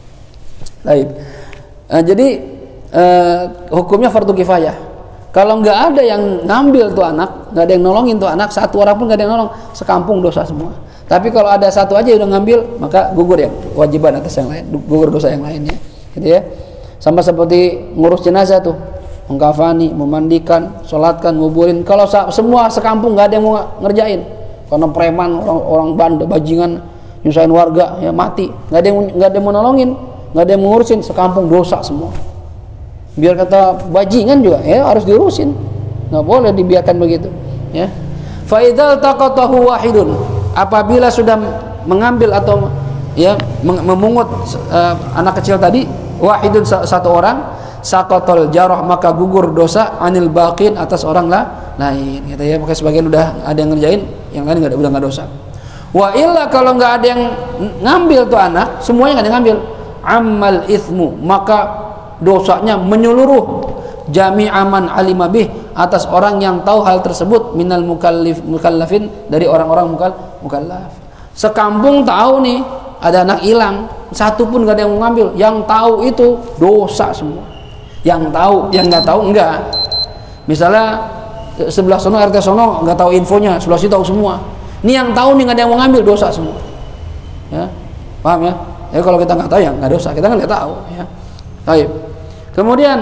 Baik. Nah, jadi eh, hukumnya fardu kifayah. Kalau nggak ada yang ngambil tuh anak, nggak ada yang nolongin tuh anak, satu orang pun nggak ada yang nolong, sekampung dosa semua. Tapi kalau ada satu aja yang udah ngambil, maka gugur ya kewajiban atas yang lain, gugur dosa yang lainnya, gitu ya. Sama seperti ngurus jenazah tuh, mengkafani, memandikan, sholatkan, nguburin. Kalau semua sekampung nggak ada yang mau ngerjain, karena preman, orang orang bandel, bajingan, nyusahin warga, ya mati. Nggak ada yang nggak ada yang mau nolongin, nggak ada yang mengurusin, sekampung dosa semua. Biar kata bajingan juga, ya harus diurusin, nggak boleh dibiarkan begitu, ya. Fa idzal taqatahu wahidun, apabila sudah mengambil atau ya memungut uh, anak kecil tadi, wahidun satu orang, saqatal jarah, maka gugur dosa anil baqin atas orang lah lain, gitu ya. Maka sebagian udah ada yang ngerjain, yang lain nggak ada, udah nggak dosa. Wa illa kalau nggak ada yang ngambil tuh anak, semuanya nggak ada yang ngambil, amal ithmu, maka dosanya menyeluruh jami'aman alimabih atas orang yang tahu hal tersebut minal mukallif mukallafin, dari orang-orang mukal mukallaf. Sekampung tahu nih ada anak hilang, satu pun nggak ada yang mengambil, yang tahu itu dosa semua. Yang tahu, yang nggak tahu enggak. Misalnya sebelah sono R T sono nggak tahu infonya, sebelah sini tahu semua. Ini yang tahu nih nggak ada yang mau ngambil, dosa semua. Ya, paham ya? Ya kalau kita nggak tahu ya nggak dosa, kita kan nggak tahu. Ya. Baik. Kemudian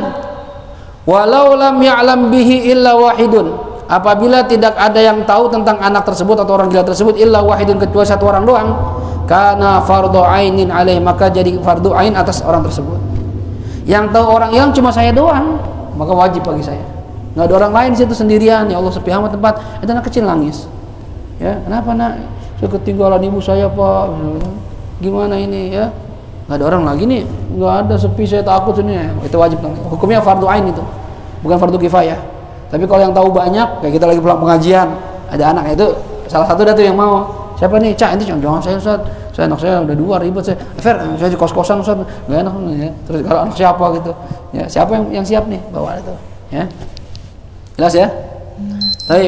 walau lam ya'lam bihi illa wahidun, apabila tidak ada yang tahu tentang anak tersebut atau orang gila tersebut illa wahidun, kecuali satu orang doang, kana fardhu ainin alaih, maka jadi fardu ain atas orang tersebut. Yang tahu orang hilang cuma saya doang, maka wajib bagi saya. Nggak ada orang lain di situ, sendirian. Ya Allah, sepi amat tempat. Itu anak kecil nangis. Ya, kenapa nak? Saya ketinggalan ibu saya Pak. Gimana ini ya? Nggak ada orang lagi nih, nggak ada, sepi, saya takut ini. Itu wajib, hukumnya fardu ain itu, bukan fardu kifayah. Tapi kalau yang tahu banyak, kayak kita lagi pulang pengajian, ada anak itu salah satu dah tuh yang mau, siapa nih? Cak, itu jangan saya Ustaz, saya anak saya udah dua, ribet saya. Fer, saya di kos-kosan Ustaz, nggak enak ya. Terus kalau anak siapa gitu, ya siapa yang yang siap nih bawa itu, ya. Jelas ya? Baik.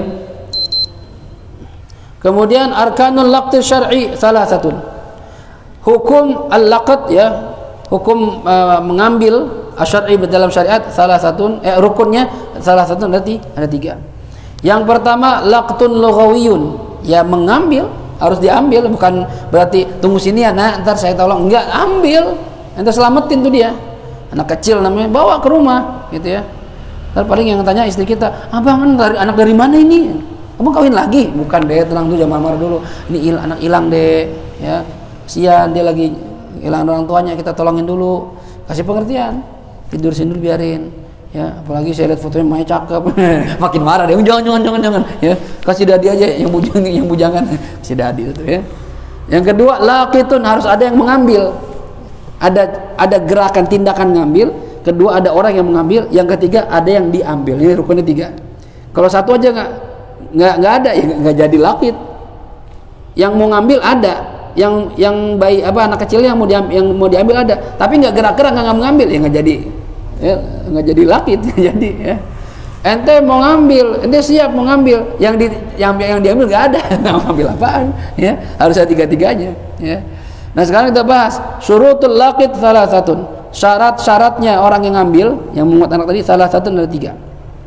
Kemudian arkanul laqti syar'i salah satu. Hukum al-laqat ya, hukum uh, mengambil asyari dalam syariat salah satu, eh, rukunnya salah satu berarti ada tiga. Yang pertama laqtun lughawiyun, ya mengambil harus diambil, bukan berarti tunggu sini ya nak, ntar saya tolong, enggak, ambil, ente selamatin tuh dia, anak kecil namanya, bawa ke rumah gitu ya. Ntar paling yang tanya istri kita, abang dari anak dari mana ini, abang kawin lagi? Bukan deh, tenang dulu, jangan marah dulu, ini il, anak hilang deh ya. Sian dia lagi hilang orang tuanya, kita tolongin dulu, kasih pengertian, tidur sini dulu biarin, ya. Apalagi saya lihat fotonya Maya cakep, makin marah dia, jangan jangan jangan jangan, ya. Kasih dadi aja yang bujang yang bujangan, kasih dadi itu ya. Yang kedua laqitun, harus ada yang mengambil, ada ada gerakan tindakan ngambil. Kedua ada orang yang mengambil. Yang ketiga ada yang diambil. Ini rukunnya tiga. Kalau satu aja nggak nggak nggak ada ya nggak jadi laqit. Yang mau ngambil ada, yang yang bayi apa anak kecil yang mau diambil, yang mau diambil ada, tapi nggak gerak-gerak, nggak mengambil, ya nggak jadi, ya nggak jadi laqit, nggak jadi ya. Ente mau ngambil, ente siap mau ngambil, yang di yang yang diambil nggak ada, nggak ngambil apaan, ya harus ada tiga-tiganya, ya. Nah sekarang kita bahas syurutul laqit salah satu, Syarat-syaratnya orang yang ngambil, yang menguat anak tadi salah satu dari tiga.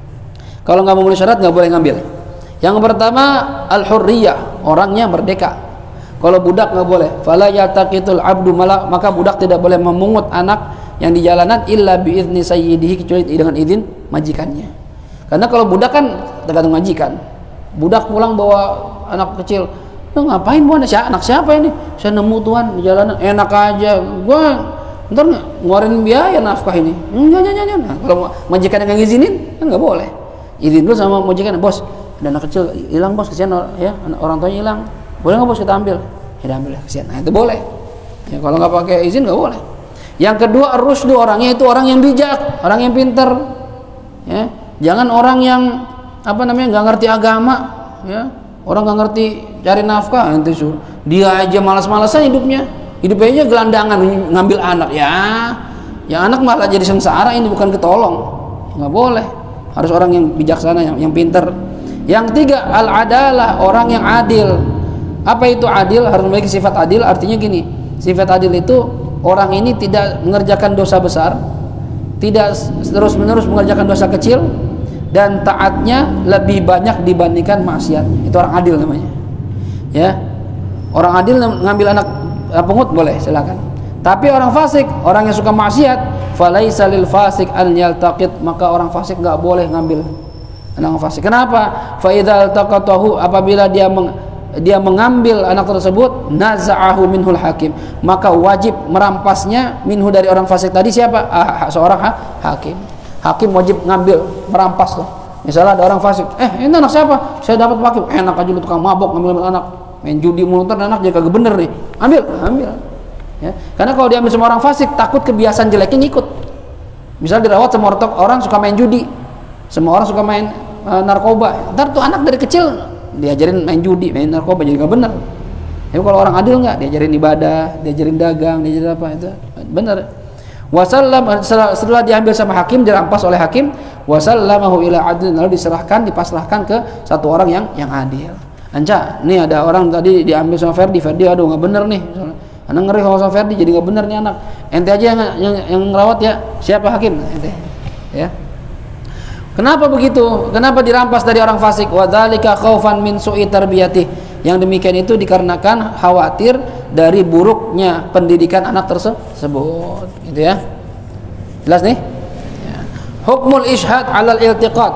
Kalau nggak memenuhi syarat nggak boleh ngambil. Yang pertama al-hurriyah, orangnya merdeka. Kalau budak nggak boleh. Fala yaltaqitul abdu malak, maka budak tidak boleh memungut anak yang di jalanan illa biizni sayyidihi, kecuali dengan izin majikannya. Karena kalau budak kan tergantung majikan. Budak pulang bawa anak kecil, "Lo ngapain bu, anak siapa ini? Saya nemu tuan di jalanan, enak aja. Gua ntar ngeluarin biaya nafkah ini." Enggak, enggak, enggak. Nah, kalau majikan yang ngizinin kan nggak boleh. Izin dulu sama majikan, "Bos, ada anak kecil hilang bos, kesian ya, orang tuanya hilang. Boleh nggak bos kita ambil?" Ya ambil ya, kesian. Nah itu boleh. Ya kalau nggak pakai izin nggak boleh. Yang kedua ar-rusdu, orangnya itu orang yang bijak, orang yang pintar. Ya, jangan orang yang apa namanya nggak ngerti agama. Ya, orang nggak ngerti cari nafkah, nanti suruh dia aja malas-malasan hidupnya. Hidupnya aja gelandangan ngambil anak. Ya, yang anak malah jadi sengsara, ini bukan ketolong. Nggak boleh. Harus orang yang bijaksana, yang, yang pintar. Yang tiga al-adalah, orang yang adil. Apa itu adil? Harus memiliki sifat adil. Artinya gini, sifat adil itu orang ini tidak mengerjakan dosa besar, tidak terus-menerus mengerjakan dosa kecil, dan taatnya lebih banyak dibandingkan maksiatnya. Itu orang adil namanya. Ya, orang adil ngambil anak pungut boleh, silakan. Tapi orang fasik, orang yang suka maksiat, falaisa lil fasik an yaltaqit, maka orang fasik nggak boleh ngambil anak fasik. Kenapa? Fa idza altaqatahu, apabila dia meng, dia mengambil anak tersebut, naza'ahu minhul hakim, maka wajib merampasnya minhu dari orang fasik tadi. Siapa? Ah, seorang ha, hakim. Hakim wajib ngambil, merampas tuh. Misalnya ada orang fasik, eh ini anak siapa? Saya dapat hakim. Enak aja lu tukang mabok ngambil anak, main judi mulu, ntar anak jadi kagak bener nih. Ambil, ambil. Ya. Karena kalau diambil sama orang fasik, takut kebiasaan jeleknya ngikut. Misal dirawat sama orang suka main judi, semua orang suka main uh, narkoba, ntar tuh anak dari kecil diajarin main judi, main narkoba, jadi nggak bener. Tapi kalau orang adil nggak, diajarin ibadah, diajarin dagang, diajarin apa, itu bener. Wasallam, setelah, setelah diambil sama hakim, dirampas oleh hakim, wasallamahu ila adil, lalu diserahkan, dipasrahkan ke satu orang yang yang adil. Anca, nih ada orang tadi diambil sama Ferdi, Ferdi aduh nggak bener nih. Anak ngeri kalau sama Ferdi, jadi nggak bener nih anak. Ente aja yang yang, yang ngerawat ya. Siapa hakim? Ente. Ya. Kenapa begitu? Kenapa dirampas dari orang fasik? Wa dzalika khaufan min su'i tarbiyati. Yang demikian itu dikarenakan khawatir dari buruknya pendidikan anak tersebut. Gitu ya. Jelas nih? Ya. Hukmul ishhad 'alal iltiqat.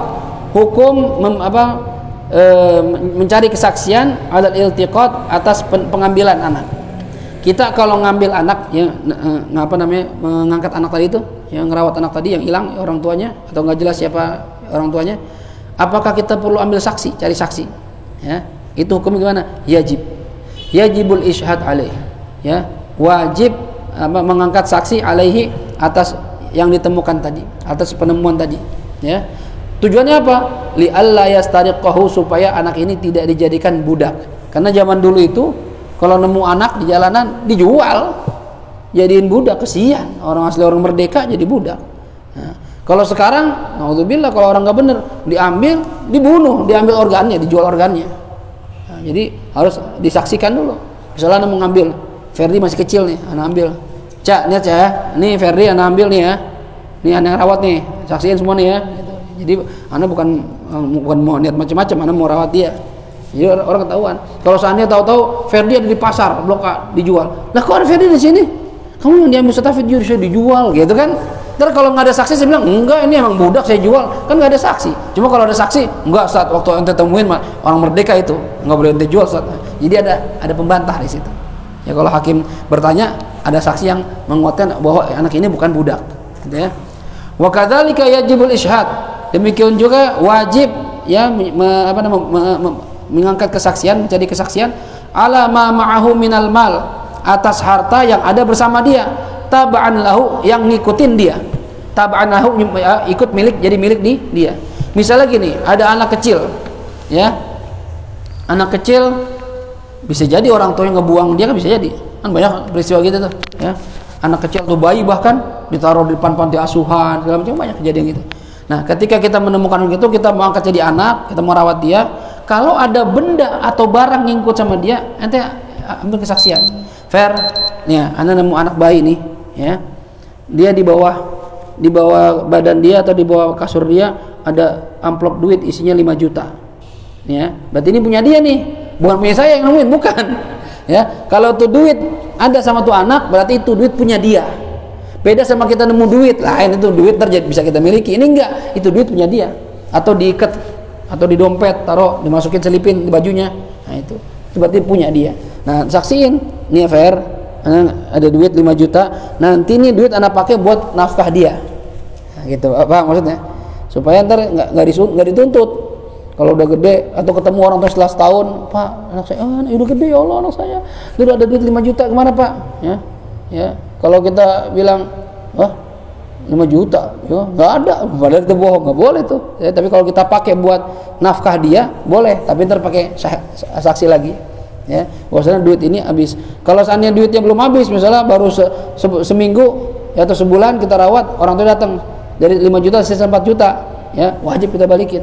Hukum mem, apa e, mencari kesaksian 'alal iltiqat, atas pen, pengambilan anak. Kita kalau ngambil anak, ya ngapa namanya, mengangkat anak tadi itu, yang ngerawat anak tadi yang hilang orang tuanya atau nggak jelas siapa orang tuanya, apakah kita perlu ambil saksi, cari saksi? Ya, itu hukum gimana? Yajib, yajibul ishhad alaih, ya wajib apa, mengangkat saksi alaihi, atas yang ditemukan tadi, atas penemuan tadi. Ya, tujuannya apa? Li alla yastariqahu, supaya anak ini tidak dijadikan budak. Karena zaman dulu itu kalau nemu anak di jalanan dijual, jadiin budak, kesian. Orang asli, orang merdeka jadi budak. Nah, kalau sekarang, naudzubillah, kalau orang nggak bener, diambil, dibunuh, diambil organnya, dijual organnya. Nah, jadi harus disaksikan dulu. Misalnya anak mau ngambil, Ferdi masih kecil nih, anak ambil. Cak, lihat ya, nih Ferdi anak ambil nih ya, nih anak rawat nih, saksiin semua nih ya. Jadi anak bukan bukan mau niat macam-macam, anak mau rawat dia. Jadi orang ketahuan. Kalau seandainya tahu-tahu Ferdi ada di pasar, blok dijual. Lah kok ada Ferdi di sini? Kamu yang diambil Setafid jujur saya dijual, gitu kan? Ntar kalau nggak ada saksi saya bilang enggak, ini emang budak saya jual, kan nggak ada saksi. Cuma kalau ada saksi, enggak, saat waktu ente temuin orang merdeka itu nggak boleh ente jual. Saat. Jadi ada ada pembantah di situ. Ya kalau hakim bertanya, ada saksi yang menguatkan bahwa anak ini bukan budak, gitu ya. Wa kadzalika yajibul ishhad. Demikian juga wajib ya me, apa namanya me, me, mengangkat kesaksian, mencari kesaksian ala ma ma'ahu minal mal, atas harta yang ada bersama dia, taba'an lahu, yang ngikutin dia, taba'an lahu, ikut milik, jadi milik di dia. Misalnya gini, ada anak kecil ya, anak kecil bisa jadi orang tua yang ngebuang dia, kan bisa jadi, kan banyak peristiwa gitu tuh ya. Anak kecil tuh bayi bahkan ditaruh di depan panti asuhan, segala macam, banyak kejadian gitu. Nah ketika kita menemukan gitu, kita mau angkat jadi anak, kita mau rawat dia. Kalau ada benda atau barang yang ikut sama dia, ente ambil kesaksian. Fair, nih, anda nemu anak bayi nih, ya. dia di bawah di bawah badan dia atau di bawah kasur dia ada amplop duit isinya lima juta. Ya, berarti ini punya dia nih, bukan punya saya yang nemuin, bukan. Ya, kalau tuh duit ada sama tuh anak, berarti itu duit punya dia. Beda sama kita nemu duit, lain itu duit terjadi bisa kita miliki. Ini enggak, itu duit punya dia. Atau diikat atau di dompet, taruh, dimasukin selipin di bajunya. Nah, itu. Itu berarti punya dia. Nah, saksiin, nih fair, ada duit lima juta, nanti nih duit anak pakai buat nafkah dia. Nah, gitu. Apa maksudnya? Supaya ntar nggak nggak nggak dituntut. Kalau udah gede atau ketemu orang tua setelah setahun, Pak, anak saya ah, udah gede ya Allah, anak saya dulu ada duit lima juta, kemana Pak? Ya, ya. Kalau kita bilang, wah lima juta, ya nggak ada, padahal itu bohong, nggak boleh tuh. Ya, tapi kalau kita pakai buat nafkah dia, boleh. Tapi ntar pakai saksi lagi. Ya, bahwasanya duit ini habis. Kalau seandainya duitnya belum habis, misalnya baru se se seminggu ya, atau sebulan kita rawat, orang tua datang dari lima juta sisa empat juta, ya wajib kita balikin.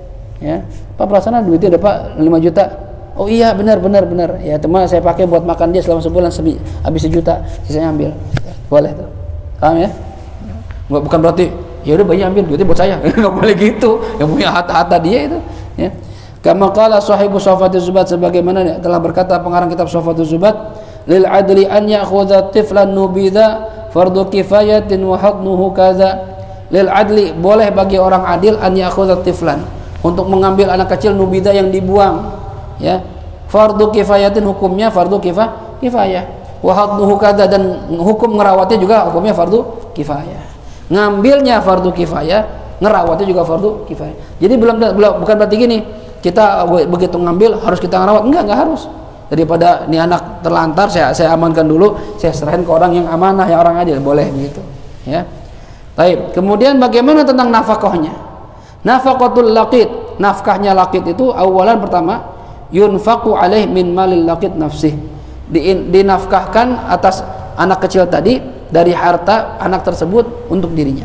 Ya, Pak perasaan duitnya ada Pak lima juta. Oh iya benar benar benar. Ya teman saya pakai buat makan dia selama sebulan habis sejuta, sisanya ambil. Ya, boleh tuh. Paham ya? Bukan berarti ya udah bayi ambil duitnya buat saya. Enggak boleh gitu. Yang punya harta-harta dia itu, ya. Kama qala sahibu Shaffatuz Zubat, sebagaimana telah berkata pengarang kitab Shaffatuz Zubat, lil adli an ya'khudha tiflan nubidha fardu kifayatin wa hadnuhu kadza. Lil adli, boleh bagi orang adil an ya'khudha tiflan, untuk mengambil anak kecil nubidha yang dibuang, ya. Fardu kifayatin, hukumnya fardu kifah kifayah. Wa hadnuhu kadza, dan hukum ngerawatnya juga hukumnya fardu kifayah. Ngambilnya fardu kifayah, ngerawatnya juga fardu kifayah. Jadi belum, belum bukan berarti gini, kita begitu ngambil harus kita ngerawat, enggak, enggak harus. Daripada ini anak terlantar, saya saya amankan dulu, saya serahin ke orang yang amanah, yang orang adil, boleh begitu, ya. Baik, kemudian bagaimana tentang nafkahnya? Nafaqatul laqit, nafkahnya laqit itu awalan pertama, yunfaqu alaih min malil laqit nafsih, Di, dinafkahkan atas anak kecil tadi dari harta anak tersebut untuk dirinya.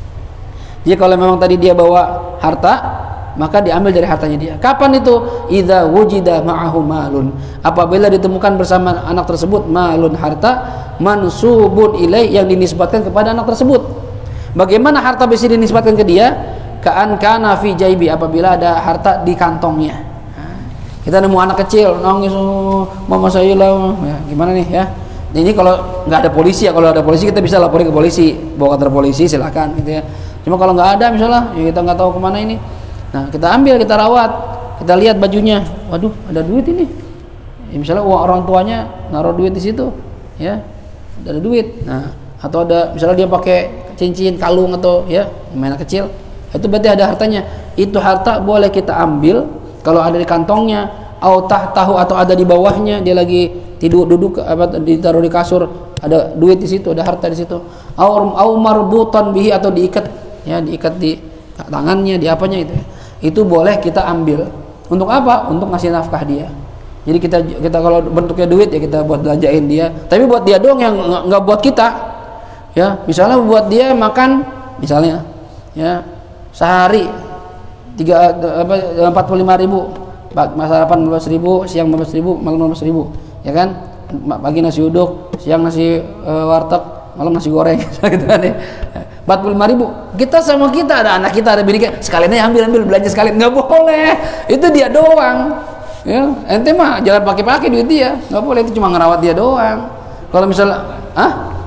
Jadi kalau memang tadi dia bawa harta, maka diambil dari hartanya dia. Kapan itu? Idza wujida ma'ahu malun, apabila ditemukan bersama anak tersebut malun, harta, mansubun ilaih, yang dinisbatkan kepada anak tersebut. Bagaimana harta bisa dinisbatkan ke dia? Ka'an kana fi jaibi, apabila ada harta di kantongnya. Nah, kita nemu anak kecil nangis, oh, mama saya lah, ya, gimana nih ya? Ini kalau nggak ada polisi ya, kalau ada polisi kita bisa laporin ke polisi, bawa kantor polisi silakan gitu ya. Cuma kalau nggak ada misalnya, ya kita nggak tahu kemana ini. Nah, kita ambil, kita rawat, kita lihat bajunya, waduh ada duit ini. Ya, misalnya uang orang tuanya naruh duit di situ, ya ada duit. Nah, atau ada misalnya dia pakai cincin, kalung atau ya main kecil, itu berarti ada hartanya. Itu harta boleh kita ambil kalau ada di kantongnya, atau tahu atau ada di bawahnya, dia lagi tidur duduk apa ditaruh di kasur, ada duit di situ, ada harta di situ. Au marbutan bihi, atau diikat, ya diikat di tangannya, di apanya itu. Itu boleh kita ambil. Untuk apa? Untuk ngasih nafkah dia. Jadi kita kita kalau bentuknya duit ya kita buat belanjain dia, tapi buat dia doang, yang nggak buat kita. Ya, misalnya buat dia makan, misalnya, ya sehari tiga apa empat puluh lima ribu, sarapan lima belas ribu, siang lima belas ribu, malam lima belas ribu, ya kan? Pagi nasi uduk, siang nasi e, warteg, malam nasi goreng, gitu kan ya. empat puluh lima ribu, kita sama kita, ada anak kita, ada bini kita, sekalian aja ambil ambil belanja sekalian, nggak boleh, itu dia doang, ya. Ente mah jangan pakai-pakai duit dia, nggak boleh, itu cuma ngerawat dia doang. Kalau misalnya, ah,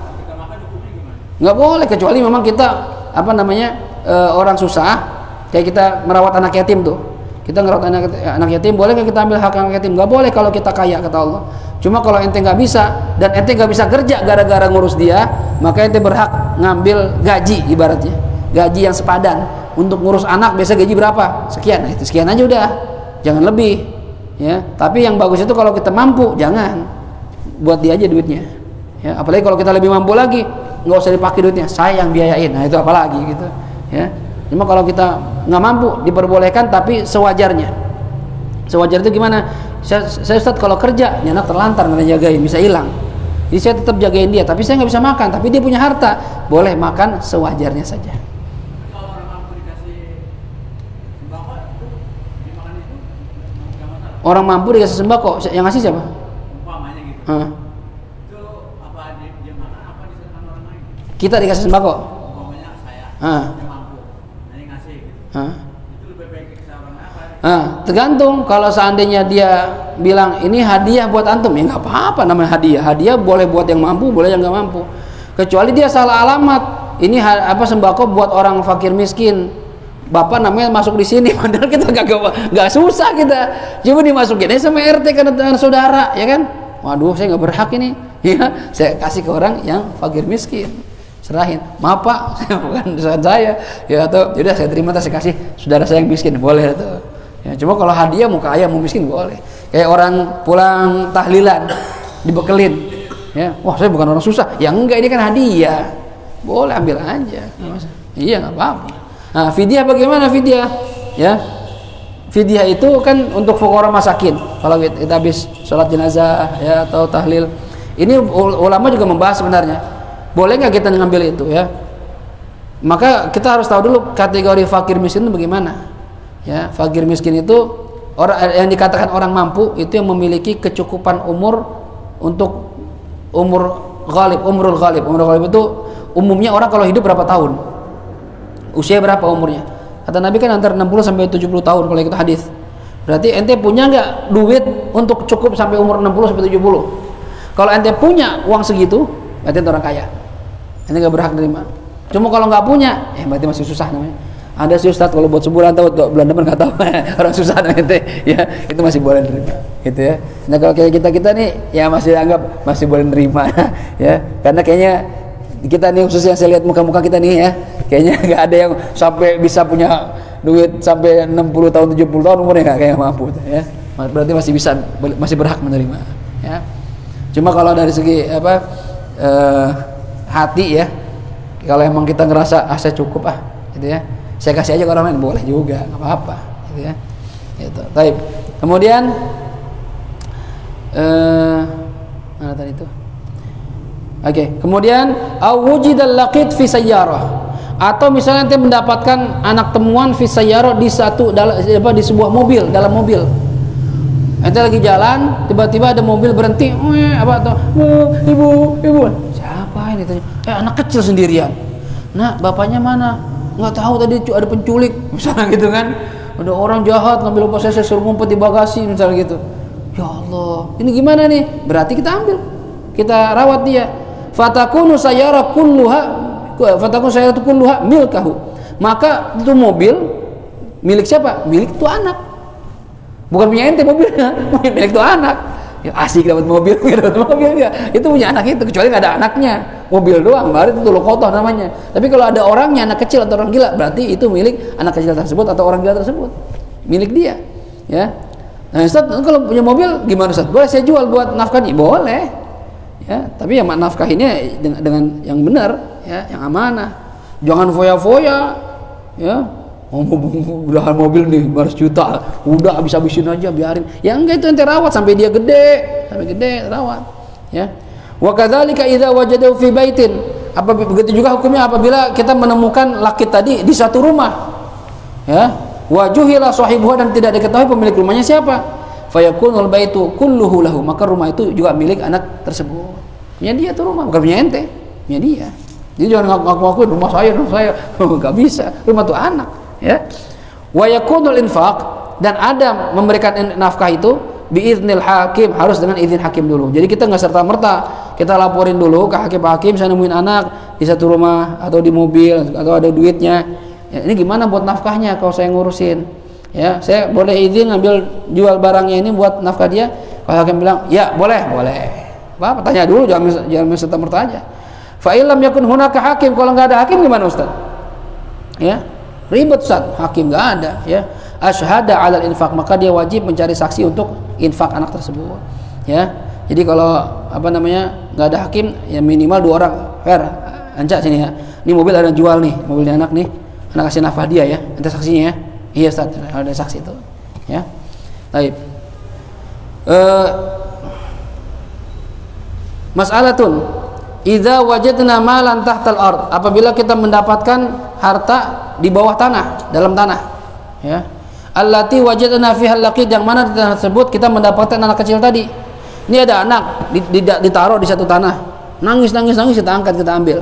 nggak boleh, kecuali memang kita apa namanya e, orang susah, kayak kita merawat anak yatim tuh, kita ngerawat anak anak yatim, boleh nggak kita ambil hak anak yatim? Nggak boleh kalau kita kaya, kata Allah. Cuma kalau ente nggak bisa, dan ente nggak bisa kerja gara-gara ngurus dia, maka ente berhak ngambil gaji, ibaratnya gaji yang sepadan. Untuk ngurus anak biasa gaji berapa? Sekian. Nah, itu sekian aja udah, jangan lebih, ya. Tapi yang bagus itu kalau kita mampu, jangan buat dia aja duitnya, ya. Apalagi kalau kita lebih mampu lagi, nggak usah dipakai duitnya, saya yang biayain. Nah itu apalagi gitu, ya. Cuma kalau kita nggak mampu, diperbolehkan, tapi sewajarnya. Sewajar itu gimana? Saya, saya Ustaz kalau kerja, ini anak terlantar, nggak jagain, bisa hilang. Jadi saya tetap jagain dia, tapi saya nggak bisa makan, tapi dia punya harta, boleh makan sewajarnya saja. Kalau orang mampu dikasih sembako, dimakan itu nggak masalah. Orang mampu dikasih sembako, yang ngasih siapa? Umpamanya gitu. Hmm. Itu apa dia, dia makan, apa diserahkan orang lain? Kita dikasih sembako. Umpamanya saya, Ah. saya mampu, saya ngasih gitu. Ah. Itu lebih baik ke orang apa? Ah, tergantung. Kalau seandainya dia bilang ini hadiah buat antum, ya nggak apa-apa namanya hadiah. Hadiah boleh buat yang mampu, boleh yang nggak mampu. Kecuali dia salah alamat. Ini apa sembako buat orang fakir miskin. Bapak namanya masuk di sini, padahal kita nggak nggak susah kita. Cuma dimasukin aja sama R T karena dengan saudara, ya kan? Waduh, saya nggak berhak ini. Ya, saya kasih ke orang yang fakir miskin. Serahin, maaf Pak, bukan usaha saya. Ya atau yaudah saya terima, saya kasih saudara saya yang miskin, boleh tuh. Ya, cuma kalau hadiah mau kaya mau miskin boleh. Kayak orang pulang tahlilan dibekelin. Ya, wah saya bukan orang susah. Ya enggak, ini kan hadiah. Boleh ambil aja. Iya nggak apa-apa. Nah, fidyah bagaimana fidyah? Ya, fidyah itu kan untuk fuqara masakin. Kalau kita habis sholat jenazah ya atau tahlil, ini ulama juga membahas sebenarnya. Boleh nggak kita ngambil itu ya? Maka kita harus tahu dulu kategori fakir miskin itu bagaimana. Ya, fakir miskin itu orang yang dikatakan orang mampu itu yang memiliki kecukupan umur untuk umur ghalib, umrul ghalib. Umrul ghalib itu umumnya orang kalau hidup berapa tahun? Usia berapa umurnya? Kata Nabi kan antara enam puluh sampai tujuh puluh tahun kalau ikut hadis. Berarti ente punya nggak duit untuk cukup sampai umur enam puluh sampai tujuh puluh? Kalau ente punya uang segitu, berarti ente orang kaya. Ente nggak berhak nerima. Cuma kalau nggak punya, eh berarti masih susah namanya. Ada sih Ustaz kalau buat sebulan tahu, bulan depan nggak tahu. Orang susah namanya ente, ya itu masih boleh nerima, gitu ya. Nah kalau kayak kita kita nih, ya masih anggap masih boleh nerima, ya. Karena kayaknya kita nih khusus yang saya lihat muka-muka kita nih ya, kayaknya nggak ada yang sampai bisa punya duit sampai enam puluh tahun tujuh puluh tahun umurnya, nggak kayak mampu ya. Berarti masih bisa, masih berhak menerima ya. Cuma kalau dari segi apa eh, hati ya, kalau emang kita ngerasa ah saya cukup ah gitu ya, saya kasih aja ke orang lain boleh juga, nggak apa-apa gitu ya. Gitu. Baik. Kemudian eh, mana tadi itu? Oke, okay. Kemudian awujidal laqit fi sayyarah, atau misalnya ente mendapatkan anak temuan fi sayyarah di satu dalam apa di sebuah mobil, dalam mobil. Ente lagi jalan, tiba-tiba ada mobil berhenti, eh, apa atau ibu, ibu. Siapa ini tanya? Eh anak kecil sendirian. Nah, bapaknya mana? Nggak tahu, tadi ada penculik, misalnya gitu kan. Ada orang jahat ngambil apa saya suruh ngumpet di bagasi misalnya gitu. Ya Allah, ini gimana nih? Berarti kita ambil, kita rawat dia. Fatakunu sayyara kulluha fatakunu sayyara kulluha milkahu. Maka itu mobil milik siapa? Milik tuh anak. Bukan punya ente mobilnya, milik tuh anak. Ya asik dapat mobil, dapat mobil enggak? Itu punya anak itu, kecuali nggak ada anaknya. Mobil doang, baru itu lokotoh namanya. Tapi kalau ada orangnya, anak kecil atau orang gila, berarti itu milik anak kecil tersebut atau orang gila tersebut. Milik dia, ya. Nah, Ustaz, kalau punya mobil gimana Ustaz? Boleh saya jual buat nafkahnya? Boleh. Ya, tapi yang nafkahinnya dengan, dengan yang benar, ya, yang amanah. Jangan foya-foya, ya. Oh, udah mobil nih baris juta, udah habis-habisin aja biarin. Ya enggak, itu ente rawat sampai dia gede, sampai gede rawat, ya. Wa kadzalika idza wajadahu fi baitin. Apa begitu juga hukumnya apabila kita menemukan laki tadi di satu rumah. Ya. Wa juhila sahibuha, dan tidak diketahui pemilik rumahnya siapa. Fayakunul baitu kulluhu lahu, maka rumah itu juga milik anak tersebut. Punya dia tuh rumah, bukan punya ente, punya dia. Jadi jangan ngaku-ngaku rumah saya, rumah saya. Enggak bisa, rumah tuh anak, ya. Wa yakunul infaq, dan ada memberikan nafkah itu biiznil hakim, harus dengan izin hakim dulu. Jadi kita nggak serta merta kita laporin dulu ke hakim-hakim, saya nemuin anak di satu rumah atau di mobil atau ada duitnya. Ya, ini gimana buat nafkahnya kalau saya ngurusin? Ya, saya boleh izin ngambil jual barangnya ini buat nafkah dia? Kalau hakim bilang, ya boleh, boleh. Apa? Tanya dulu, jangan jangan serta merta aja. Fa illam yakun hunaka hakim, kalau nggak ada hakim gimana Ustaz? Ya, ribet Ustaz, hakim nggak ada, ya. Asyhada 'alal infaq, maka dia wajib mencari saksi untuk infak anak tersebut, ya. Jadi kalau apa namanya nggak ada hakim, ya minimal dua orang. Fair, Anca sini ya. Ini mobil ada yang jual nih, mobilnya anak nih, anak kasih nafkah dia ya, ente saksinya ya. Iya Ustaz, ada saksi itu, ya. Baik. Uh, Mas'alatun, idza wajadna malan tahtal ard, apabila kita mendapatkan harta di bawah tanah, dalam tanah, ya. Allati wajadna fiha laqid, yang mana di tanah tersebut kita mendapatkan anak kecil tadi. Ini ada anak ditaruh di satu tanah, nangis nangis nangis, kita angkat, kita ambil,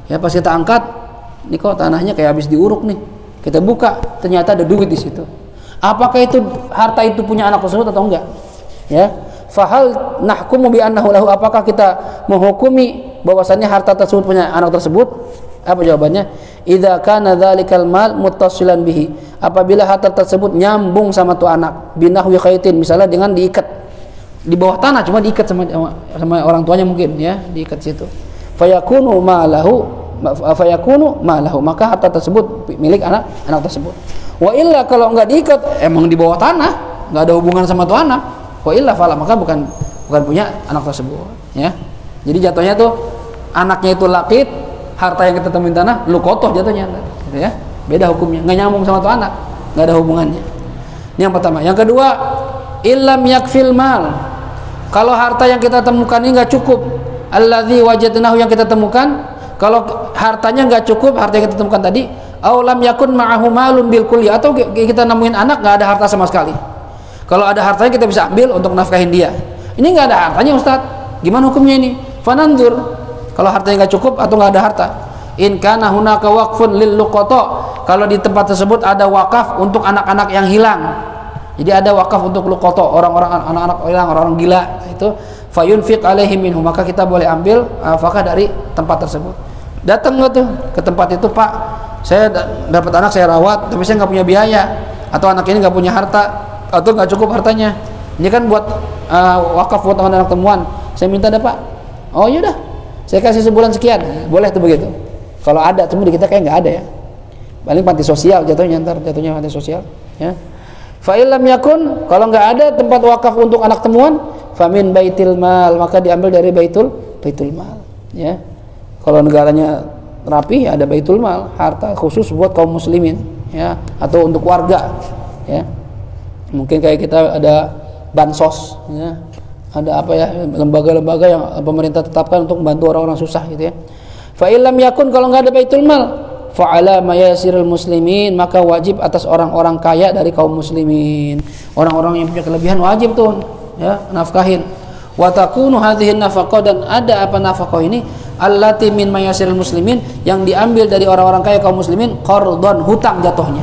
Ya pas kita angkat, ini kok tanahnya kayak habis diuruk nih. Kita buka, ternyata ada duit di situ. Apakah itu harta itu punya anak tersebut atau enggak? Ya. Fahal nahkumu bi annahu lahu, apakah kita menghukumi bahwasannya harta tersebut punya anak tersebut? Apa jawabannya? Idza kana dzalikal mal muttasilan bihi, apabila harta tersebut nyambung sama tuh anak, binahwi khaitin, misalnya dengan diikat di bawah tanah, cuma diikat sama sama orang tuanya mungkin ya, diikat situ. Fayakunu malahu fayakunu malahu, maka harta tersebut milik anak anak tersebut. Wa illa, kalau enggak diikat, emang di bawah tanah, enggak ada hubungan sama tuh anak. Wa illa fala, maka bukan bukan punya anak tersebut ya. Jadi jatuhnya tuh anaknya itu laqit, harta yang kita temuin tanah luqotoh jatuhnya gitu ya. Beda hukumnya, enggak nyambung sama tuh anak, enggak ada hubungannya. Ini yang pertama. Yang kedua, illam yakfil mal, kalau harta yang kita temukan ini enggak cukup, alladzi wajadnahu, yang kita temukan, kalau hartanya enggak cukup, harta yang kita temukan tadi, aw lam yakun ma'ahu malun bil kulli, atau kita nemuin anak enggak ada harta sama sekali. Kalau ada hartanya kita bisa ambil untuk nafkahin dia. Ini enggak ada hartanya Ustaz, gimana hukumnya ini? Fanandur, kalau hartanya enggak cukup atau enggak ada harta. In kana hunaka waqfun lil luqata, kalau di tempat tersebut ada wakaf untuk anak-anak yang hilang. Jadi ada wakaf untuk luqata, orang-orang anak-anak hilang, orang-orang gila, itu fayunfiq alaihim minhu, maka kita boleh ambil nafkah dari tempat tersebut. Datang nggak tuh ke tempat itu, Pak, saya dapat anak, saya rawat, tapi saya nggak punya biaya, atau anak ini nggak punya harta, atau nggak cukup hartanya, ini kan buat uh, wakaf buat anak temuan, saya minta dah Pak. Oh yaudah, saya kasih sebulan sekian, boleh tuh begitu. Kalau ada, cuma di kita kayak nggak ada ya, paling panti sosial jatuhnya, ntar jatuhnya panti sosial ya. Fa illam yakun, kalau nggak ada tempat wakaf untuk anak temuan, famin baitil mal, maka diambil dari baitul baitul mal ya. Kalau negaranya rapi, ada baitul mal, harta khusus buat kaum muslimin ya, atau untuk warga ya. Mungkin kayak kita ada bansos ya, ada apa ya, lembaga-lembaga yang pemerintah tetapkan untuk membantu orang-orang susah gitu ya. Fa illam yakun, kalau nggak ada baitul mal, fa ala mayasiril muslimin, maka wajib atas orang-orang kaya dari kaum muslimin, orang-orang yang punya kelebihan wajib tuh ya nafkahin. Wa takunu hadhihi nafaqah, dan ada apa nafaqah ini, allati min mayasiril muslimin, yang diambil dari orang-orang kaya kaum muslimin, qardon, hutang jatuhnya.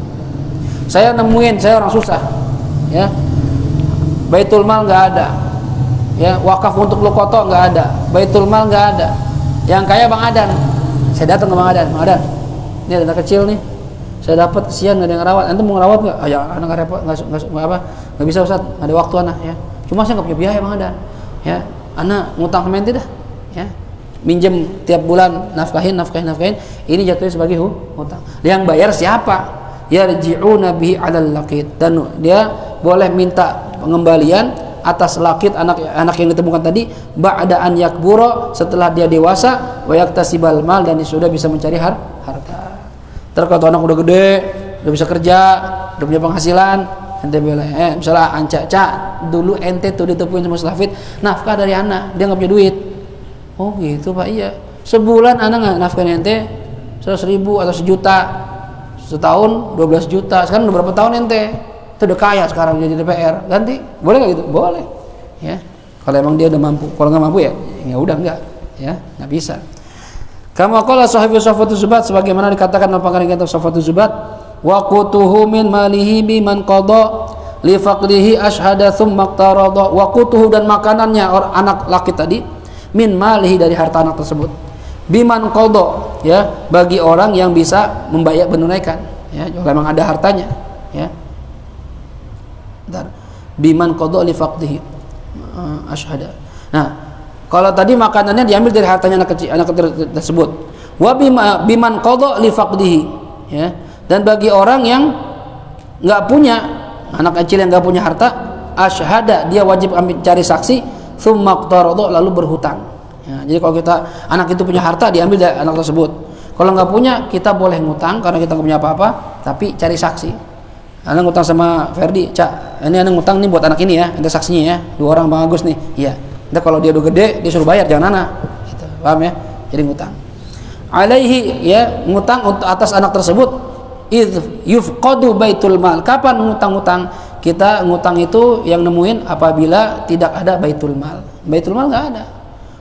Saya nemuin, saya orang susah ya, baitul mal nggak ada ya, wakaf untuk luqata nggak ada, baitul mal nggak ada. Yang kaya Bang Adan, saya datang ke Bang Adan, Bang Adan, ini ada anak kecil nih, saya dapat kesian nggak ada yang ngerawat, antum mau ngerawat nggak? Ah, ya anak nggak repot, nggak nggak apa, nggak bisa Ustaz, nggak ada waktu anak ya. Cuma saya nggak punya biaya Bang Adan, ya, anak ngutang ke mente dah, ya, minjem tiap bulan, nafkahin, nafkahin, nafkahin, ini jatuhnya sebagai hutang. Yang bayar siapa? Yarji'una bihi 'alal laqit, dan dia boleh minta pengembalian atas laqit, anak anak yang ditemukan tadi, ba'da an yakbura, setelah dia dewasa, wa yaktasibal mal, dan dia sudah bisa mencari har harta. Terkadang anak udah gede, udah bisa kerja, udah punya penghasilan, ente boleh, eh, misalnya anca, cak, dulu ente tuh ditepuin sama Slafit, nafkah dari anak, dia nggak punya duit. Oh gitu Pak, iya. Sebulan anak nggak nafkahin ente seratus ribu atau sejuta, setahun dua belas juta, sekarang udah berapa tahun ente? Itu udah kaya sekarang jadi D P R, ganti, boleh nggak gitu? Boleh, ya. Kalau emang dia udah mampu, kalau nggak mampu ya, ya udah nggak, ya nggak bisa. Kama qala sahibu Safatul Zubat, sebagaimana dikatakan dalam pangkalan kitab Safatul Zubat, wa qutuhu min malihi biman qada li faqrihi ashhada tsumma qarada, wa qutuhu, dan makanannya orang anak laki tadi, min malihi, dari harta anak tersebut, biman qada, ya, bagi orang yang bisa membayar menunaikan, ya, kalau memang ada hartanya, ya. Bentar. Biman qada li faqdihi uh, ashhada. Nah, kalau tadi makanannya diambil dari hartanya anak kecil, anak kecil tersebut. Wa bima, biman qada li faqdihi, ya. Dan bagi orang yang enggak punya, anak kecil yang enggak punya harta, ashhada, dia wajib ambil cari saksi, tsumma qarada, lalu berhutang. Ya, jadi kalau kita anak itu punya harta, diambil dari anak tersebut. Kalau enggak punya, kita boleh ngutang karena kita enggak punya apa-apa, tapi cari saksi. Anak ngutang sama Ferdi, Cak, ini anak ngutang nih buat anak ini ya, ada saksinya ya, dua orang Bang Agus nih, iya. Nanti kalau dia udah gede, dia suruh bayar, jangan anak, gitu. Paham ya? Jadi ngutang. Alaihi, ya, ngutang untuk atas anak tersebut, idh yufqadu baitul mal. Kapan ngutang-ngutang? Kita ngutang itu yang nemuin apabila tidak ada baitul mal. Baitul mal nggak ada.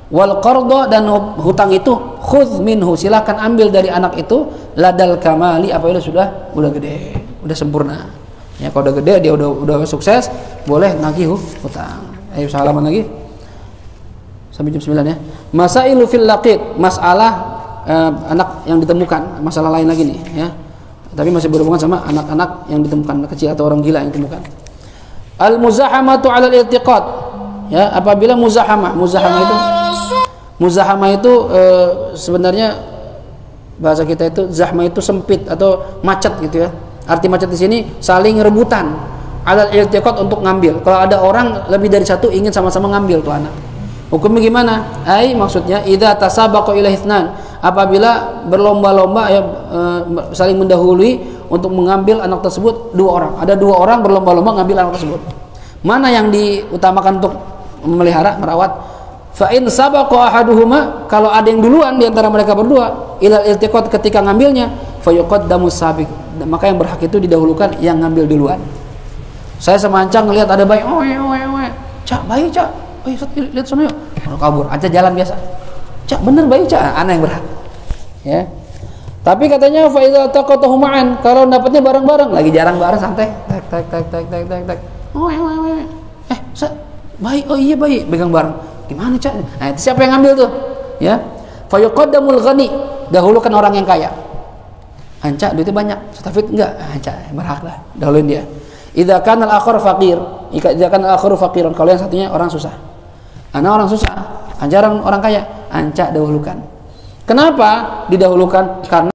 Wal qarda, dan hutang itu khudz minhu, silakan ambil dari anak itu ladal kamali, apabila sudah udah gede, udah sempurna. Ya, kalau udah gede dia udah udah sukses, boleh nagih hutang. Ayo salaman lagi. Sampai jam sembilan ya. Masailu fil laqit, masalah eh, anak yang ditemukan, masalah lain lagi nih ya. Tapi masih berhubungan sama anak-anak yang ditemukan, anak kecil atau orang gila yang ditemukan. Al muzahamatu 'ala al-iltiqat. Ya, apabila muzahamah, muzahamah itu muzahamah itu e, sebenarnya bahasa kita itu zahmah itu sempit atau macet gitu ya. Arti macet di sini saling rebutan. 'Ala al-iltiqat, untuk ngambil. Kalau ada orang lebih dari satu ingin sama-sama ngambil tuh anak. Hukumnya gimana? Ai maksudnya idza tasabaqa ila itsnan, apabila berlomba-lomba ya e, saling mendahului untuk mengambil anak tersebut dua orang. Ada dua orang berlomba-lomba ngambil anak tersebut. Mana yang diutamakan untuk memelihara, merawat? Fa in sabaqa ahaduhuma, kalau ada yang duluan di antara mereka berdua ila iltiqat, ketika ngambilnya, fa yuqaddamu sabiq, maka yang berhak itu didahulukan yang ngambil duluan. Saya semancang ngelihat ada bayi, oh oh oh, cak bayi cak, bayi lihat sana yuk, oh, kabur, aja jalan biasa, cak bener bayi cak, anak yang berhak, ya. Tapi katanya fa idza taqatahu ma'an, kalau dapatnya bareng-bareng, lagi jarang bareng santai, tak tak tak tak tak tak tak, oh oh oh, eh sa, bayi, oh iya bayi, pegang bareng, gimana cak? Nah itu siapa yang ngambil tuh, ya? Fa yuqaddamul ghani, dahulukan orang yang kaya. Ancak duitnya banyak, Stafid enggak, ancak berhak lah, dahuluin dia. Idza kana al-akhar faqir, idza kana al-akharu faqiran, kalau yang satunya orang susah. Ana orang susah, ajaran orang kaya, ancak dahulukan. Kenapa didahulukan? Karena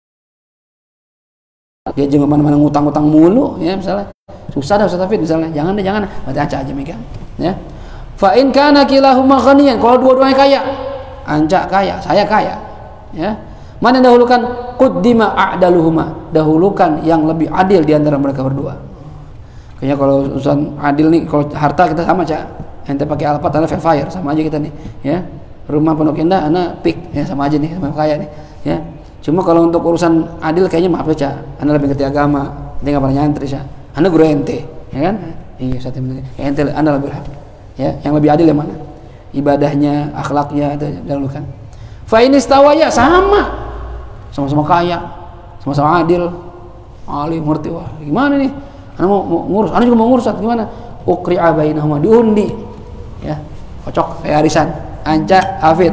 dia jangan mana-mana ngutang-ngutang mulu, ya misalnya. Susah dah Ustaz Hafid misalnya, jangan deh jangan, berarti ancak aja megang, ya. Fa in kana kilahuma ghaniyan, kalau dua-duanya kaya, ancak kaya, saya kaya, ya. Mana yang dahulukan? Quddima a'daluhuma, dahulukan yang lebih adil di antara mereka berdua. Kayaknya kalau urusan adil nih, kalau harta kita sama cak, ente pakai Alphard, anda Velfire, sama aja kita nih, ya. Rumah Pondok Indah, anda Pik, ya sama aja nih, sama kaya nih, ya. Cuma kalau untuk urusan adil kayaknya maaf ya cak, anda lebih ngerti agama, ente nggak pernah nyantri cak, anda guru ente, ya kan? Iya satu menit, ya, ente anda lebih berhak, ya. Yang lebih adil yang mana? Ibadahnya, akhlaknya, itu dahulukan. Fa in istawaya, sama. Sama-sama kaya, sama-sama adil, alim, ngerti, wah gimana nih, anda mau, mau ngurus, anda juga mau ngurus, gimana? Ukri'a bainahuma, diundi, ya, kocok kayak arisan, ancak, Hafid,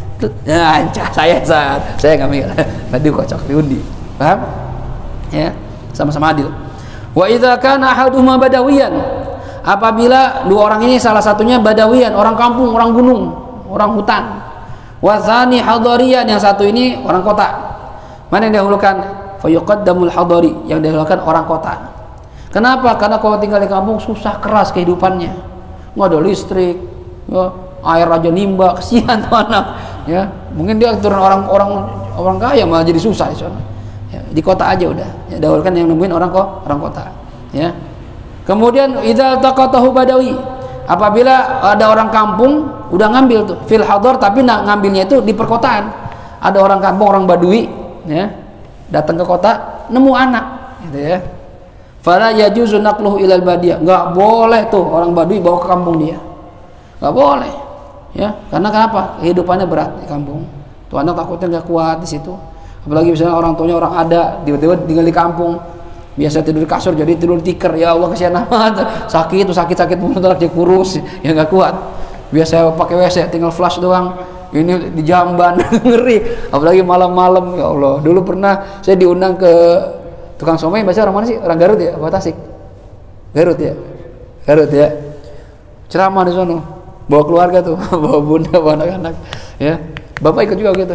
ya ancak, saya saat, saya nggak mikir, tadi kocok, diundi, paham? Ya, sama-sama adil. Wa idza kana ahaduhuma badawiyan, apabila dua orang ini salah satunya badawiyan, orang kampung, orang gunung, orang hutan, wa tsani hadariyan, yang satu ini orang kota. Mana yang dahulukan? Fa yuqaddamul hadari, yang dahulukan orang kota. Kenapa? Karena kalau tinggal di kampung susah keras kehidupannya, nggak ada listrik, ya, air aja nimba, kesian tuh anak, ya. Mungkin dia turun orang orang orang kaya malah jadi susah di sana. Ya, di kota aja udah, ya, dahulukan yang nemuin orang kok orang kota, ya. Kemudian idza taqatahu badawi, apabila ada orang kampung udah ngambil tuh fil hadar, tapi nak ngambilnya itu di perkotaan. Ada orang kampung, orang badui, ya, datang ke kota nemu anak, gitu ya. Fala yajuzu naqluhu ilal badiyah, nggak boleh tuh orang badui bawa ke kampung dia, nggak boleh, ya. Karena kenapa? Kehidupannya berat di kampung, tuh anak takutnya nggak kuat di situ. Apalagi misalnya orang tuanya orang ada, tiba-tiba tinggal di kampung, biasa tidur di kasur jadi tidur di tikar, ya Allah kasihan amat, sakit tuh sakit-sakit mulut dia kurus, ya nggak kuat. Biasa pakai W C tinggal flash doang, ini di jamban, ngeri. Apalagi malam-malam, ya Allah. Dulu pernah saya diundang ke tukang somai, bahasa orang mana sih? Orang Garut ya? Apa Tasik? Garut ya? Garut ya? Ceramah di sana, bawa keluarga tuh, bawa bunda, bawa anak-anak, ya. Bapak ikut juga gitu.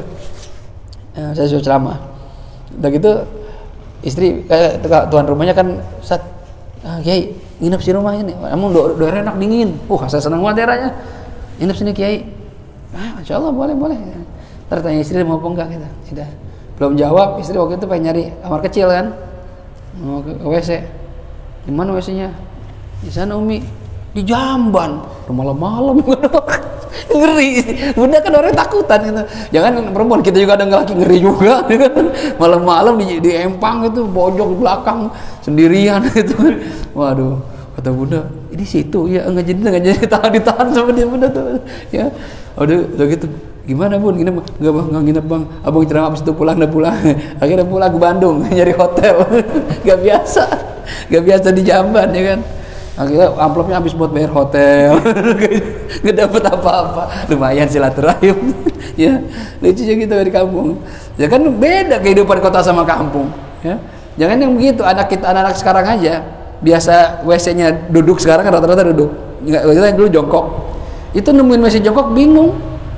Ya, saya suruh ceramah. Udah gitu, istri kayak tuan rumahnya kan, Ustaz, ah, Kiai, nginep si rumah ini. Emang daerah enak dingin. Uh, saya senang banget daerahnya. Nginep sini Kiai. Ah, Masya Allah, boleh, boleh. Ntar tanya istri mau apa enggak gitu. Udah. Belum jawab, istri waktu itu pengen nyari kamar kecil kan. Mau ke, ke W C. Di mana W C-nya? Di sana Umi. Di Jamban. Udah malam-malam. Ngeri. Bunda kan orang takutan gitu. Jangan perempuan, kita juga ada laki ngeri juga kan. Malam-malam di, di empang itu, pojok belakang sendirian gitu. Waduh, kata Bunda, di situ ya nggak jadi nggak jadi ditahan ditahan sama dia bener tuh ya. Udah udah gitu gimana bun gini nggak bang nggak nginep bang abang ceramah habis itu pulang dah pulang akhirnya pulang ke Bandung nyari hotel nggak biasa nggak biasa di Jamban ya kan. Akhirnya amplopnya habis buat bayar hotel nggak dapet apa-apa. Lumayan silaturahim ya lucunya gitu dari kampung ya kan. Beda kehidupan kota sama kampung ya. Jangan yang begitu anak kita anak-anak sekarang aja biasa W C-nya duduk, sekarang kan rata-rata duduk. Nggak, kita dulu jongkok. Itu nemuin W C jongkok bingung.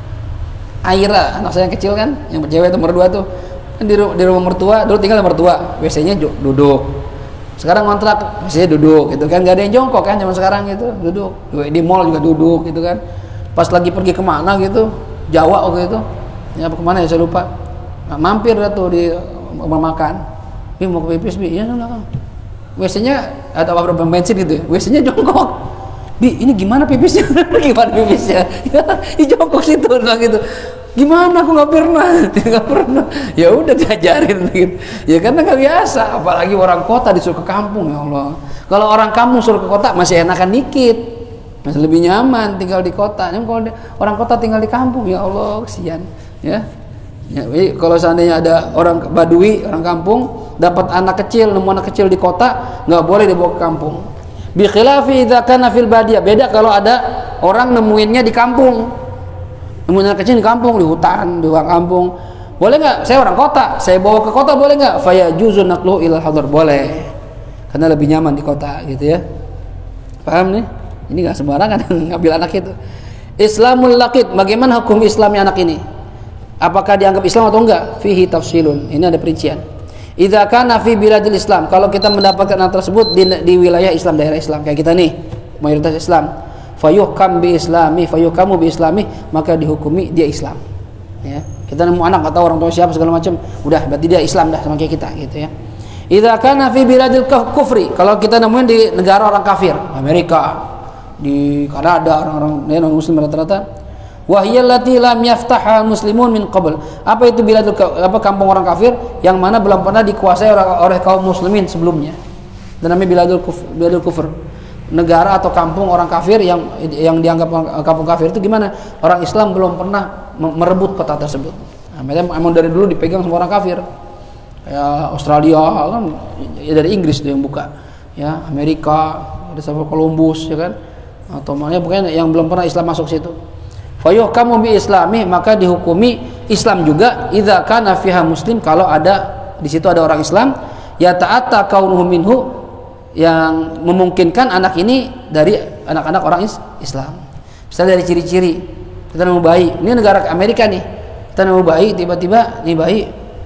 Aira, anak saya yang kecil kan, yang cewek itu mertua tuh, kan di, di rumah mertua, dulu tinggal sama mertua, W C-nya duduk. Sekarang kontrak, W C-nya duduk, gitu kan, nggak ada yang jongkok kan, zaman sekarang gitu, duduk. Di mall juga duduk, gitu kan. Pas lagi pergi kemana gitu, Jawa waktu itu, ya kemana ya saya lupa. Nah, mampir dah tuh di rumah makan, Bi mau ke pipis Bi, iya belakang. W C-nya atau apa bensin gitu, ya. W C-nya jongkok. Bi, ini gimana pipisnya? Gimana pipisnya? Ya, di jongkok situ bilang gitu. Gimana aku nggak pernah, nggak pernah. Ya udah diajarin gitu. Ya karena nggak biasa. Apalagi orang kota disuruh ke kampung ya Allah. Kalau orang kampung suruh ke kota masih enakan dikit, masih lebih nyaman tinggal di kota. Yang kalau orang kota tinggal di kampung ya Allah kesian. Ya. Ya, kalau seandainya ada orang Badui, orang kampung dapat anak kecil, nemu anak kecil di kota, nggak boleh dibawa ke kampung. Bi khilafi idza kana fil badiyah. Beda kalau ada orang nemuinnya di kampung. Nemuin anak kecil di kampung, di hutan, di ruang kampung. Boleh nggak? Saya orang kota, saya bawa ke kota boleh nggak? Fa yajuzu naqluhu ila hadar. Boleh. Karena lebih nyaman di kota gitu ya. Paham nih? Ini nggak sembarangan ngambil anak itu. Islamul laqit. Bagaimana hukum Islamnya anak ini? Apakah dianggap Islam atau enggak? Fihi tafsilun. Ini ada perincian. Idza kana fi biladil Islam, kalau kita mendapatkan anak tersebut di, di wilayah Islam, daerah Islam kayak kita nih, mayoritas Islam, fayuhkam bi islami, fayuhkamu bi islami, maka dihukumi dia Islam. Ya. Kita nemu anak atau orang tua siapa segala macam, udah berarti dia Islam dah sama kayak kita gitu ya. Idza kana fi biladil kufri, kalau kita nemuin di negara orang kafir, Amerika, di Kanada, orang-orang non muslim rata-rata, wahiyallati lam yaftaha muslimun min qabl. Apa itu bila apa kampung orang kafir yang mana belum pernah dikuasai oleh kaum muslimin sebelumnya. Dan namanya biladul kufr, biladul kufr. Negara atau kampung orang kafir yang yang dianggap kampung kafir itu gimana? Orang Islam belum pernah merebut kota tersebut. Nah, memang dari dulu dipegang sama orang kafir. Ya Australia kan ya dari Inggris tuh yang buka. Ya Amerika, ada sama Columbus ya kan. Atau makanya pokoknya yang belum pernah Islam masuk situ. Fayuhkamu bi islami, maka dihukumi Islam juga idza kana fiha muslim, kalau ada di situ ada orang Islam ya ta'atta kaunuhu minhu, yang memungkinkan anak ini dari anak-anak orang Islam. Misalnya dari ciri-ciri, kita nemu bayi, ini negara Amerika nih, kita nemu bayi tiba-tiba nih bayi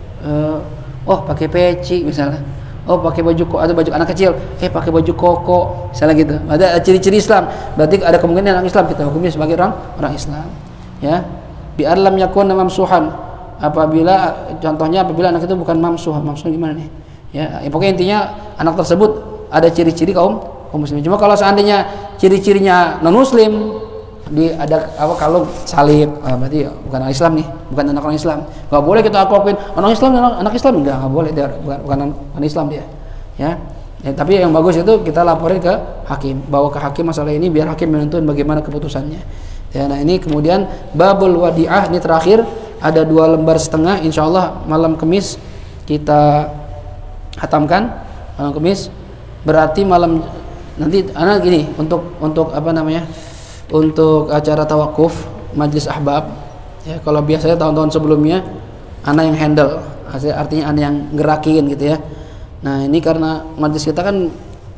uh, oh pakai peci misalnya, oh pakai baju kok atau baju anak kecil, eh pakai baju koko, misalnya gitu. Ada ciri-ciri Islam, berarti ada kemungkinan orang Islam, kita hukumnya sebagai orang orang Islam. Ya, bi alam yakun mamsuhan, apabila contohnya apabila anak itu bukan mamsuh, mamsuh gimana nih? Ya, ya pokoknya intinya anak tersebut ada ciri-ciri kaum kaum muslim. Cuma kalau seandainya ciri-cirinya non muslim, di ada apa kalau salib, ah, berarti bukan orang Islam nih, bukan anak orang Islam. Nggak boleh kita akuin anak Islam, anak, anak Islam enggak, nggak boleh dia bukan bukan anak Islam dia. Ya. Ya, tapi yang bagus itu kita laporin ke hakim, bawa ke hakim masalah ini biar hakim menentukan bagaimana keputusannya. Ya, nah ini kemudian babul wadi'ah, ini terakhir ada dua lembar setengah, insyaallah malam Kamis kita hatamkan. Malam Kamis berarti malam nanti anak gini untuk untuk apa namanya? Untuk acara tawakuf majlis ahbab. Ya, kalau biasanya tahun-tahun sebelumnya anak yang handle, artinya anak yang gerakin gitu ya. Nah, ini karena majlis kita kan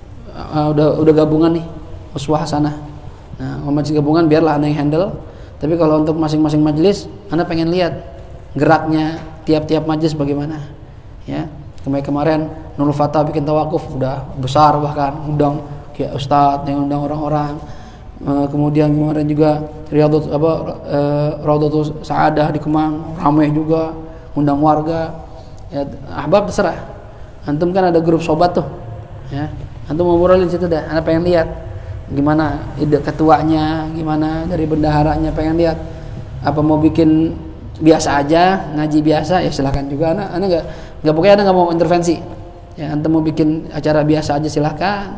uh, udah udah gabungan nih, uswah hasanah. Nah, kalau majlis gabungan biarlah anak yang handle. Tapi kalau untuk masing-masing majlis, anak pengen lihat geraknya tiap-tiap majlis bagaimana. Ya, kemarin kemarin Nurul Fatah bikin tawakuf udah besar, bahkan undang kayak ustadz yang undang orang-orang. Uh, kemudian kemarin juga Riyadhut apa uh, Raudhatus Sa'adah di Kemang ramai juga, undang warga. Ya, ahbab terserah. Antum kan ada grup sobat tuh. Ya. Antum mau ngobrolin situ dah. Anak pengen lihat gimana ide ketuanya, gimana dari bendaharanya, pengen lihat apa mau bikin biasa aja, ngaji biasa ya silakan juga. Anak anak enggak enggak pokoknya anak enggak mau intervensi. Ya, antum mau bikin acara biasa aja silakan.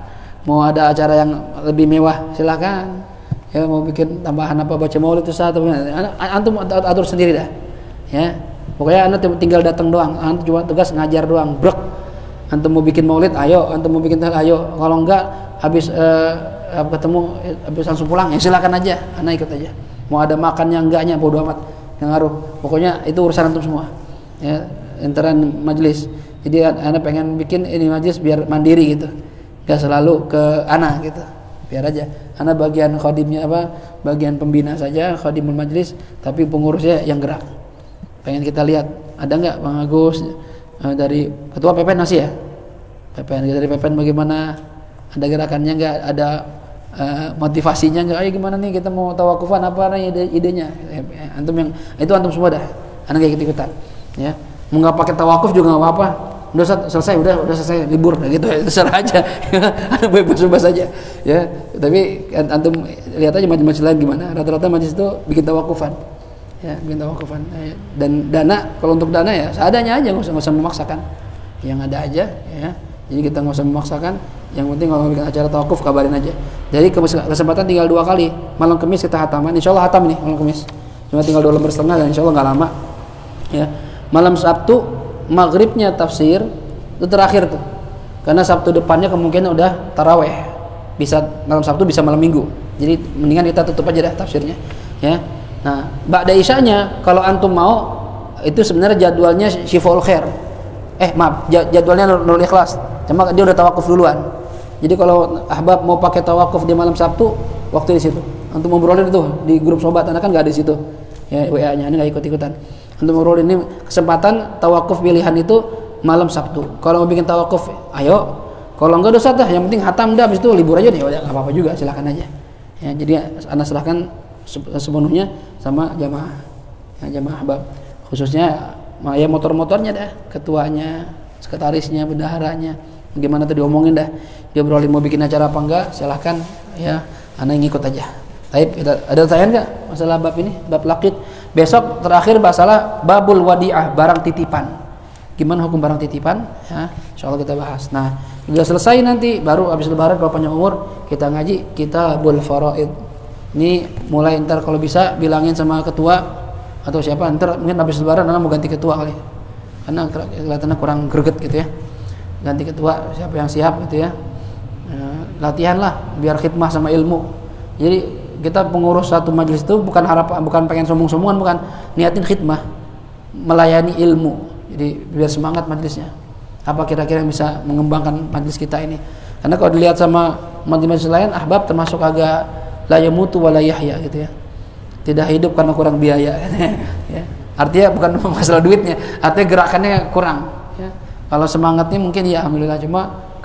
Mau ada acara yang lebih mewah silakan. Ya mau bikin tambahan apa baca maulid itu satu, antum atur sendiri dah. Ya. Pokoknya antum tinggal datang doang. Antum cuma tugas ngajar doang. Brek. Antum mau bikin maulid, ayo. Antum mau bikin ayo. Kalau enggak habis uh, ketemu habis langsung pulang ya silakan aja. Ana ikut aja. Mau ada makannya enggaknya bodo amat. Yang ngaruh. Pokoknya itu urusan antum semua. Ya, interan majelis. Jadi ana pengen bikin ini majelis biar mandiri gitu. Enggak selalu ke ana gitu. Biar aja. Ana bagian khadimnya apa? Bagian pembina saja, khadimul majelis, tapi pengurusnya yang gerak. Pengen kita lihat ada enggak Bang Agus dari ketua P P N masih ya? P P N dari P P N bagaimana? Ada gerakannya enggak? Ada uh, motivasinya enggak? Ayo gimana nih kita mau tawakufan apa nih ide idenya? Antum yang itu antum semua dah. Ana enggak ikut-ikutan. Ya. Mau enggak pakai tawakuf juga enggak apa-apa. Udah selesai, udah udah selesai libur gitu ya, terserah aja. Ana bebas-bebas aja. Ya, tapi antum lihat aja majelis lain gimana. Rata-rata majelis itu bikin tawakufan. Ya, bikin tawakufan. Dan dana, kalau untuk dana ya seadanya aja, nggak usah nggak usah memaksakan. Yang ada aja ya. Jadi kita nggak usah memaksakan. Yang penting kalau bikin acara tawakuf kabarin aja. Jadi kesempatan tinggal dua kali. Malam Kamis kita hataman. Insyaallah hatam nih malam Kamis. Cuma tinggal dua lembar setengah dan insyaallah nggak lama. Ya. Malam Sabtu maghribnya tafsir itu terakhir tuh. Karena Sabtu depannya kemungkinan udah taraweh. Bisa malam Sabtu bisa malam Minggu. Jadi mendingan kita tutup aja dah tafsirnya. Ya. Nah, ba'da isyanya kalau antum mau itu sebenarnya jadwalnya Syifaul Khair. Eh, maaf, jadwalnya Nurul Ikhlas. Cuma dia udah tawakuf duluan. Jadi kalau ahbab mau pakai tawakuf di malam Sabtu, waktu di situ. Antum ngobrolin itu di grup sobat, Anda kan enggak ada di situ. Ya, W A-nya Anda enggak ikut-ikutan. Antum ngobrolin ini kesempatan tawakuf pilihan itu malam Sabtu. Kalau mau bikin tawakuf, ayo. Kalau enggak dosa dah, yang penting hatam dah habis itu libur aja deh, enggak apa-apa juga, silakan aja. Ya, jadi Anda serahkan sepenuhnya sama jamaah. Ya, jamaah ahbab. Khususnya ya motor-motornya dah, ketuanya, sekretarisnya, bendaharanya. Gimana tuh diomongin dah. Dia beroleh mau bikin acara apa enggak, silahkan ya, Anda yang ikut aja. Baik, ada pertanyaan enggak masalah bab ini, bab laqid? Besok terakhir masalah babul wadi'ah, barang titipan. Gimana hukum barang titipan? Ya, insyaallah kita bahas. Nah, sudah selesai nanti baru habis lebaran kalau panjang umur kita ngaji kitabul faraid. Ini mulai ntar kalau bisa bilangin sama ketua atau siapa, ntar mungkin habis lebaran Anda mau ganti ketua kali. Karena kelihatannya kurang greget gitu ya. Ganti ketua siapa yang siap gitu ya. E, latihan lah biar khidmah sama ilmu. Jadi kita pengurus satu majelis itu bukan harap bukan pengen sombong-sombongan, bukan, niatin khidmah, melayani ilmu. Jadi biar semangat majelisnya. Apa kira-kira yang bisa mengembangkan majelis kita ini? Karena kalau dilihat sama majelis lain, ahbab termasuk agak la yamutu wa la yahya gitu ya. Tidak hidup karena kurang biaya. Ya. Artinya bukan masalah duitnya, artinya gerakannya kurang. Ya. Kalau semangatnya mungkin ya alhamdulillah, cuma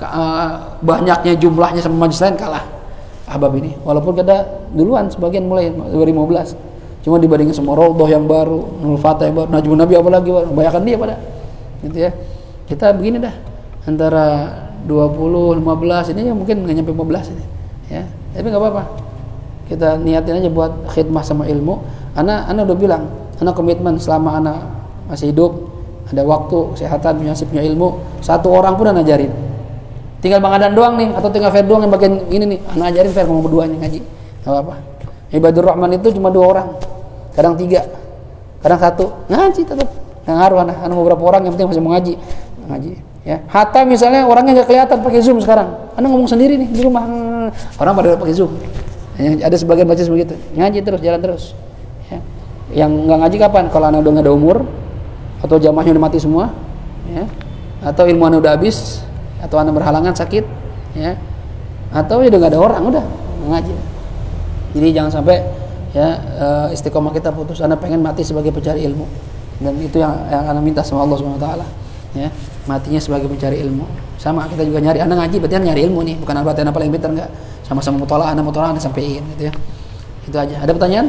uh, banyaknya jumlahnya sama majelis lain kalah ahbab ini. Walaupun kita duluan sebagian mulai dua ribu lima belas, cuma dibandingin sama Raudhah yang baru, Nurul Fatah yang baru, Najmun Nabi apalagi baru, bayangkan dia pada gitu ya. Kita begini dah antara dua puluh lima belas ini ya mungkin nggak nyampe lima belas ini ya, tapi nggak apa-apa, kita niatin aja buat khidmah sama ilmu. Ana ana udah bilang, ana komitmen selama ana masih hidup, ada waktu, kesehatan, punya punya ilmu, satu orang pun ana ajarin. Tinggal Bang Adan doang nih, atau tinggal Fer doang yang bagian ini nih, ana ajarin Fer ngomong berdua nih ngaji, nggak apa-apa. Ibadur Rahman itu cuma dua orang, kadang tiga, kadang satu, ngaji tetap nggak ngaruh. Ana ana beberapa orang yang penting masih mau ngaji, ngaji. Ya, hatta misalnya orangnya nggak kelihatan pakai zoom sekarang, ana ngomong sendiri nih di rumah, orang pada pakai zoom. Ada sebagian baca begitu, ngaji terus, jalan terus. Ya. Yang nggak ngaji kapan? Kalau anak udah nggak ada umur, atau jamaahnya udah mati semua, ya. Atau ilmu anak udah habis, atau anak berhalangan sakit, ya. Atau ya udah nggak ada orang, udah ngaji. Jadi jangan sampai ya istiqomah kita putus. Anak pengen mati sebagai pencari ilmu, dan itu yang yang anak minta sama Allah subhanahu wa taala. Ya, matinya sebagai pencari ilmu. Sama kita juga nyari, anak ngaji berarti nyari ilmu nih, bukan berarti anak paling pintar, enggak. Sama-sama mutolaah, anak mutolaah anak sampein gitu ya. Itu aja. Ada pertanyaan?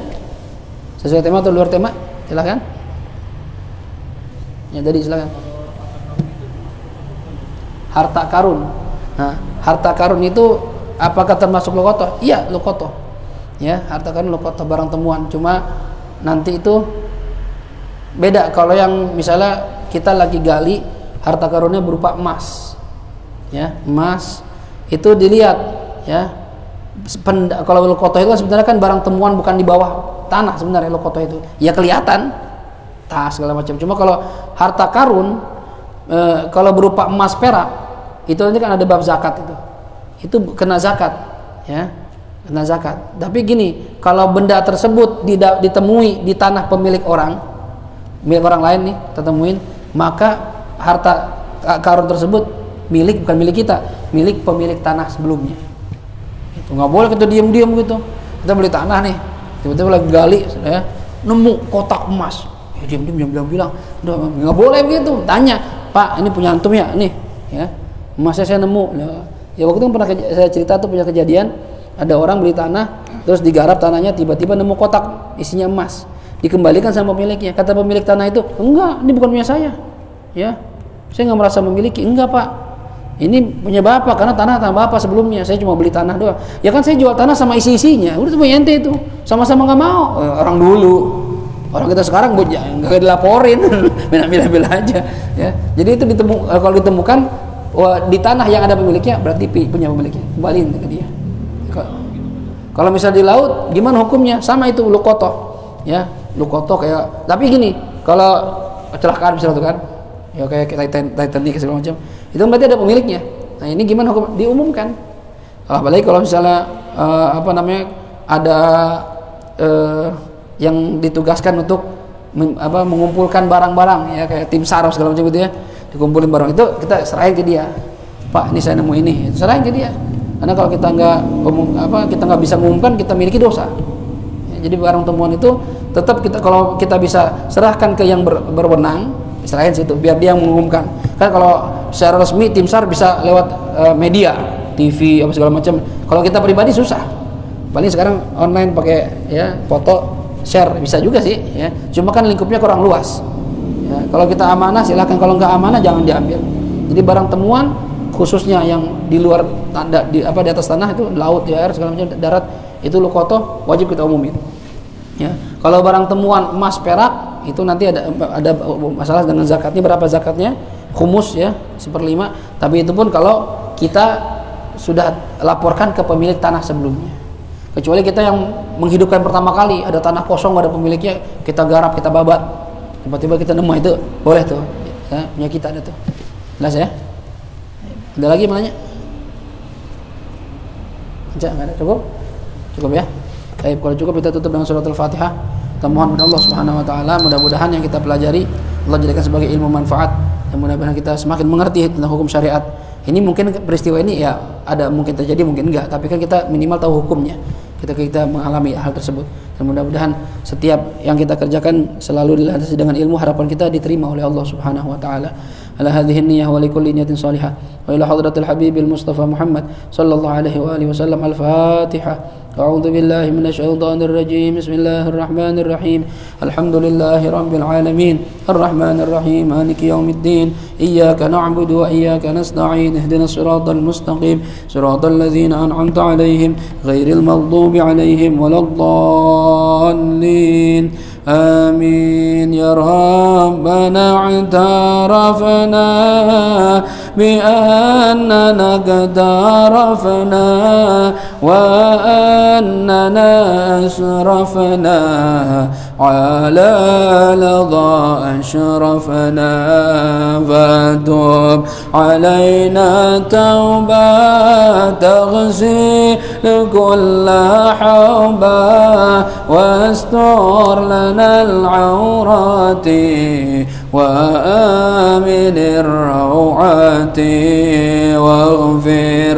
Sesuai tema atau luar tema? Silakan. Ya tadi silakan. Harta karun. Nah, harta karun itu apakah termasuk luqathah? Iya, luqathah. Ya, harta karun luqathah, barang temuan. Cuma nanti itu beda kalau yang misalnya kita lagi gali harta karunnya berupa emas. Ya, emas itu dilihat ya. Penda, kalau luqatah itu kan sebenarnya kan barang temuan, bukan di bawah tanah sebenarnya luqatah itu. Ya kelihatan tas segala macam. Cuma kalau harta karun e, kalau berupa emas perak itu nanti kan ada bab zakat itu. Itu kena zakat, ya. Kena zakat. Tapi gini, kalau benda tersebut ditemui di tanah pemilik orang, milik orang lain nih, temuin, maka harta karun tersebut milik, bukan milik kita, milik pemilik tanah sebelumnya. Itu nggak boleh kita diam-diam gitu. Kita beli tanah nih, tiba-tiba lagi gali, ya, nemu kotak emas, ya diam-diam bilang-bilang, udah nggak boleh begitu. Tanya, Pak, ini punya antum ya, nih, ya, emasnya saya nemu. Ya waktu itu pernah saya cerita tuh punya kejadian, ada orang beli tanah, terus digarap tanahnya, tiba-tiba nemu kotak isinya emas, dikembalikan sama pemiliknya. Kata pemilik tanah itu, enggak, ini bukan punya saya, ya, saya nggak merasa memiliki. Enggak Pak, ini punya bapak, karena tanah tanah bapak sebelumnya, saya cuma beli tanah doang. Ya kan saya jual tanah sama isi-isinya, udah punya ente itu, sama-sama nggak mau. Orang dulu, orang kita sekarang nggak dilaporin, bela-bela aja, ya. Jadi itu ditemu, kalau ditemukan wah, di tanah yang ada pemiliknya, berarti punya pemiliknya, kembaliin ke dia. Kalau misalnya di laut, gimana hukumnya? Sama itu luqatah, ya, luqatah kayak. Tapi gini, kalau kecelakaan misalnya tuh kan, ya kayak Titanic segala macam, itu berarti ada pemiliknya. Nah ini gimana hukum? Diumumkan. Apalagi kalau misalnya uh, apa namanya ada uh, yang ditugaskan untuk mem, apa, mengumpulkan barang-barang, ya kayak tim SAR segala macam gitu ya, dikumpulin barang itu kita serahin ke dia. Pak, ini saya nemu ini, serahin ke dia. Karena kalau kita nggak umum, apa kita nggak bisa mengumumkan, kita miliki dosa. Ya, jadi barang temuan itu tetap kita, kalau kita bisa serahkan ke yang ber, berwenang, serahin situ biar dia yang mengumumkan. Kan kalau secara resmi tim SAR bisa lewat uh, media, T V apa segala macam. Kalau kita pribadi susah. Paling sekarang online pakai ya foto share bisa juga sih, ya. Cuma kan lingkupnya kurang luas. Ya, kalau kita amanah silakan, kalau nggak amanah jangan diambil. Jadi barang temuan khususnya yang di luar tanda di apa di atas tanah itu, laut, di air segala macam, darat, itu luqatah wajib kita umumin. Ya. Kalau barang temuan emas perak itu nanti ada ada masalah dengan zakatnya, berapa zakatnya? Khumus ya, seperlima. Tapi itu pun kalau kita sudah laporkan ke pemilik tanah sebelumnya. Kecuali kita yang menghidupkan pertama kali, ada tanah kosong nggak ada pemiliknya, kita garap, kita babat, tiba-tiba kita nemu, itu boleh tuh, ya, punya kita ada tuh. Jelas ya? Ada lagi mananya? Jangan ada, cukup? Cukup ya? Baik, kalau cukup kita tutup dengan surat Al-Fatihah. Kita mohon kepada Allah Subhanahu wa taala, mudah-mudahan yang kita pelajari Allah jadikan sebagai ilmu manfaat, dan mudah-mudahan kita semakin mengerti tentang hukum syariat. Ini mungkin peristiwa ini ya ada mungkin terjadi, mungkin enggak, tapi kan kita minimal tahu hukumnya. Kita kita mengalami hal tersebut. Dan mudah-mudahan setiap yang kita kerjakan selalu dilandasi dengan ilmu, harapan kita diterima oleh Allah Subhanahu wa taala. Ala hadhihi niyyah wa likulli niyatin salihah. Wa ila hadratil habibil Mustafa Muhammad sallallahu alaihi wa alihi wasallam. Al-Fatihah. أعوذ بالله من الشيطان الرجيم بسم الله الرحمن الرحيم الحمد لله رب العالمين الرحمن الرحيم مالك يوم الدين إياك نعبد وإياك نستعين اهدنا الصراط المستقيم صراط الذين أنعمت عليهم غير المغضوب عليهم ولا الضالين آمين يا ربنا اعترفنا بأننا قد عرفنا وأننا أسرفنا على لظى أشرفنا فتوب علينا توبة تغسل كل حوبة واستر لنا العورات وآمن الروعات واغفر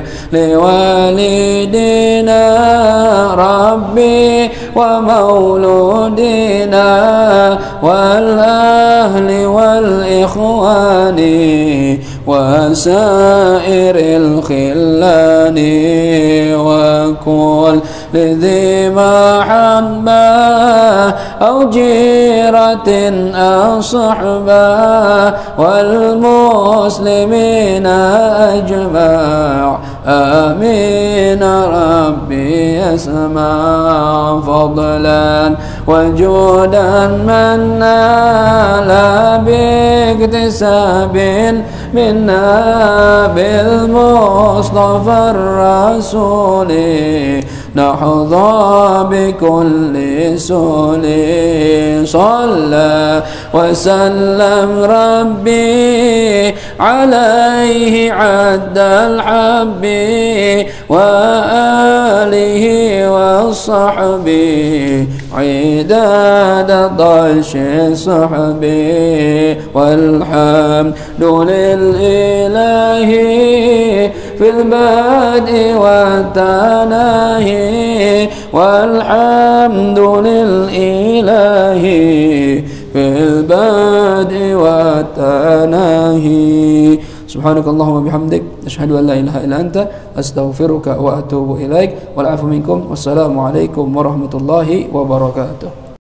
لوالدينا ربي ومولودنا والأهل والإخوان وسائر الخلان وكل لذي محبة أو جيرة أو صحبة والمسلمين أجمع آمين ربي يسمع فضلا وجودا من نال باكتساب منا بالمصطفى الرسول نحظى بكل سول صلى وسلم ربي عليه عد الحب وآله وصحب عداد طش الصحب والحمد لله في البدء والتناهي والحمد لله في البدء والتناهي سبحانك اللهم وبحمدك أشهد أن لا إله إلا أنت أستغفرك وأتوب إليك والعفو منكم والسلام عليكم ورحمة الله وبركاته.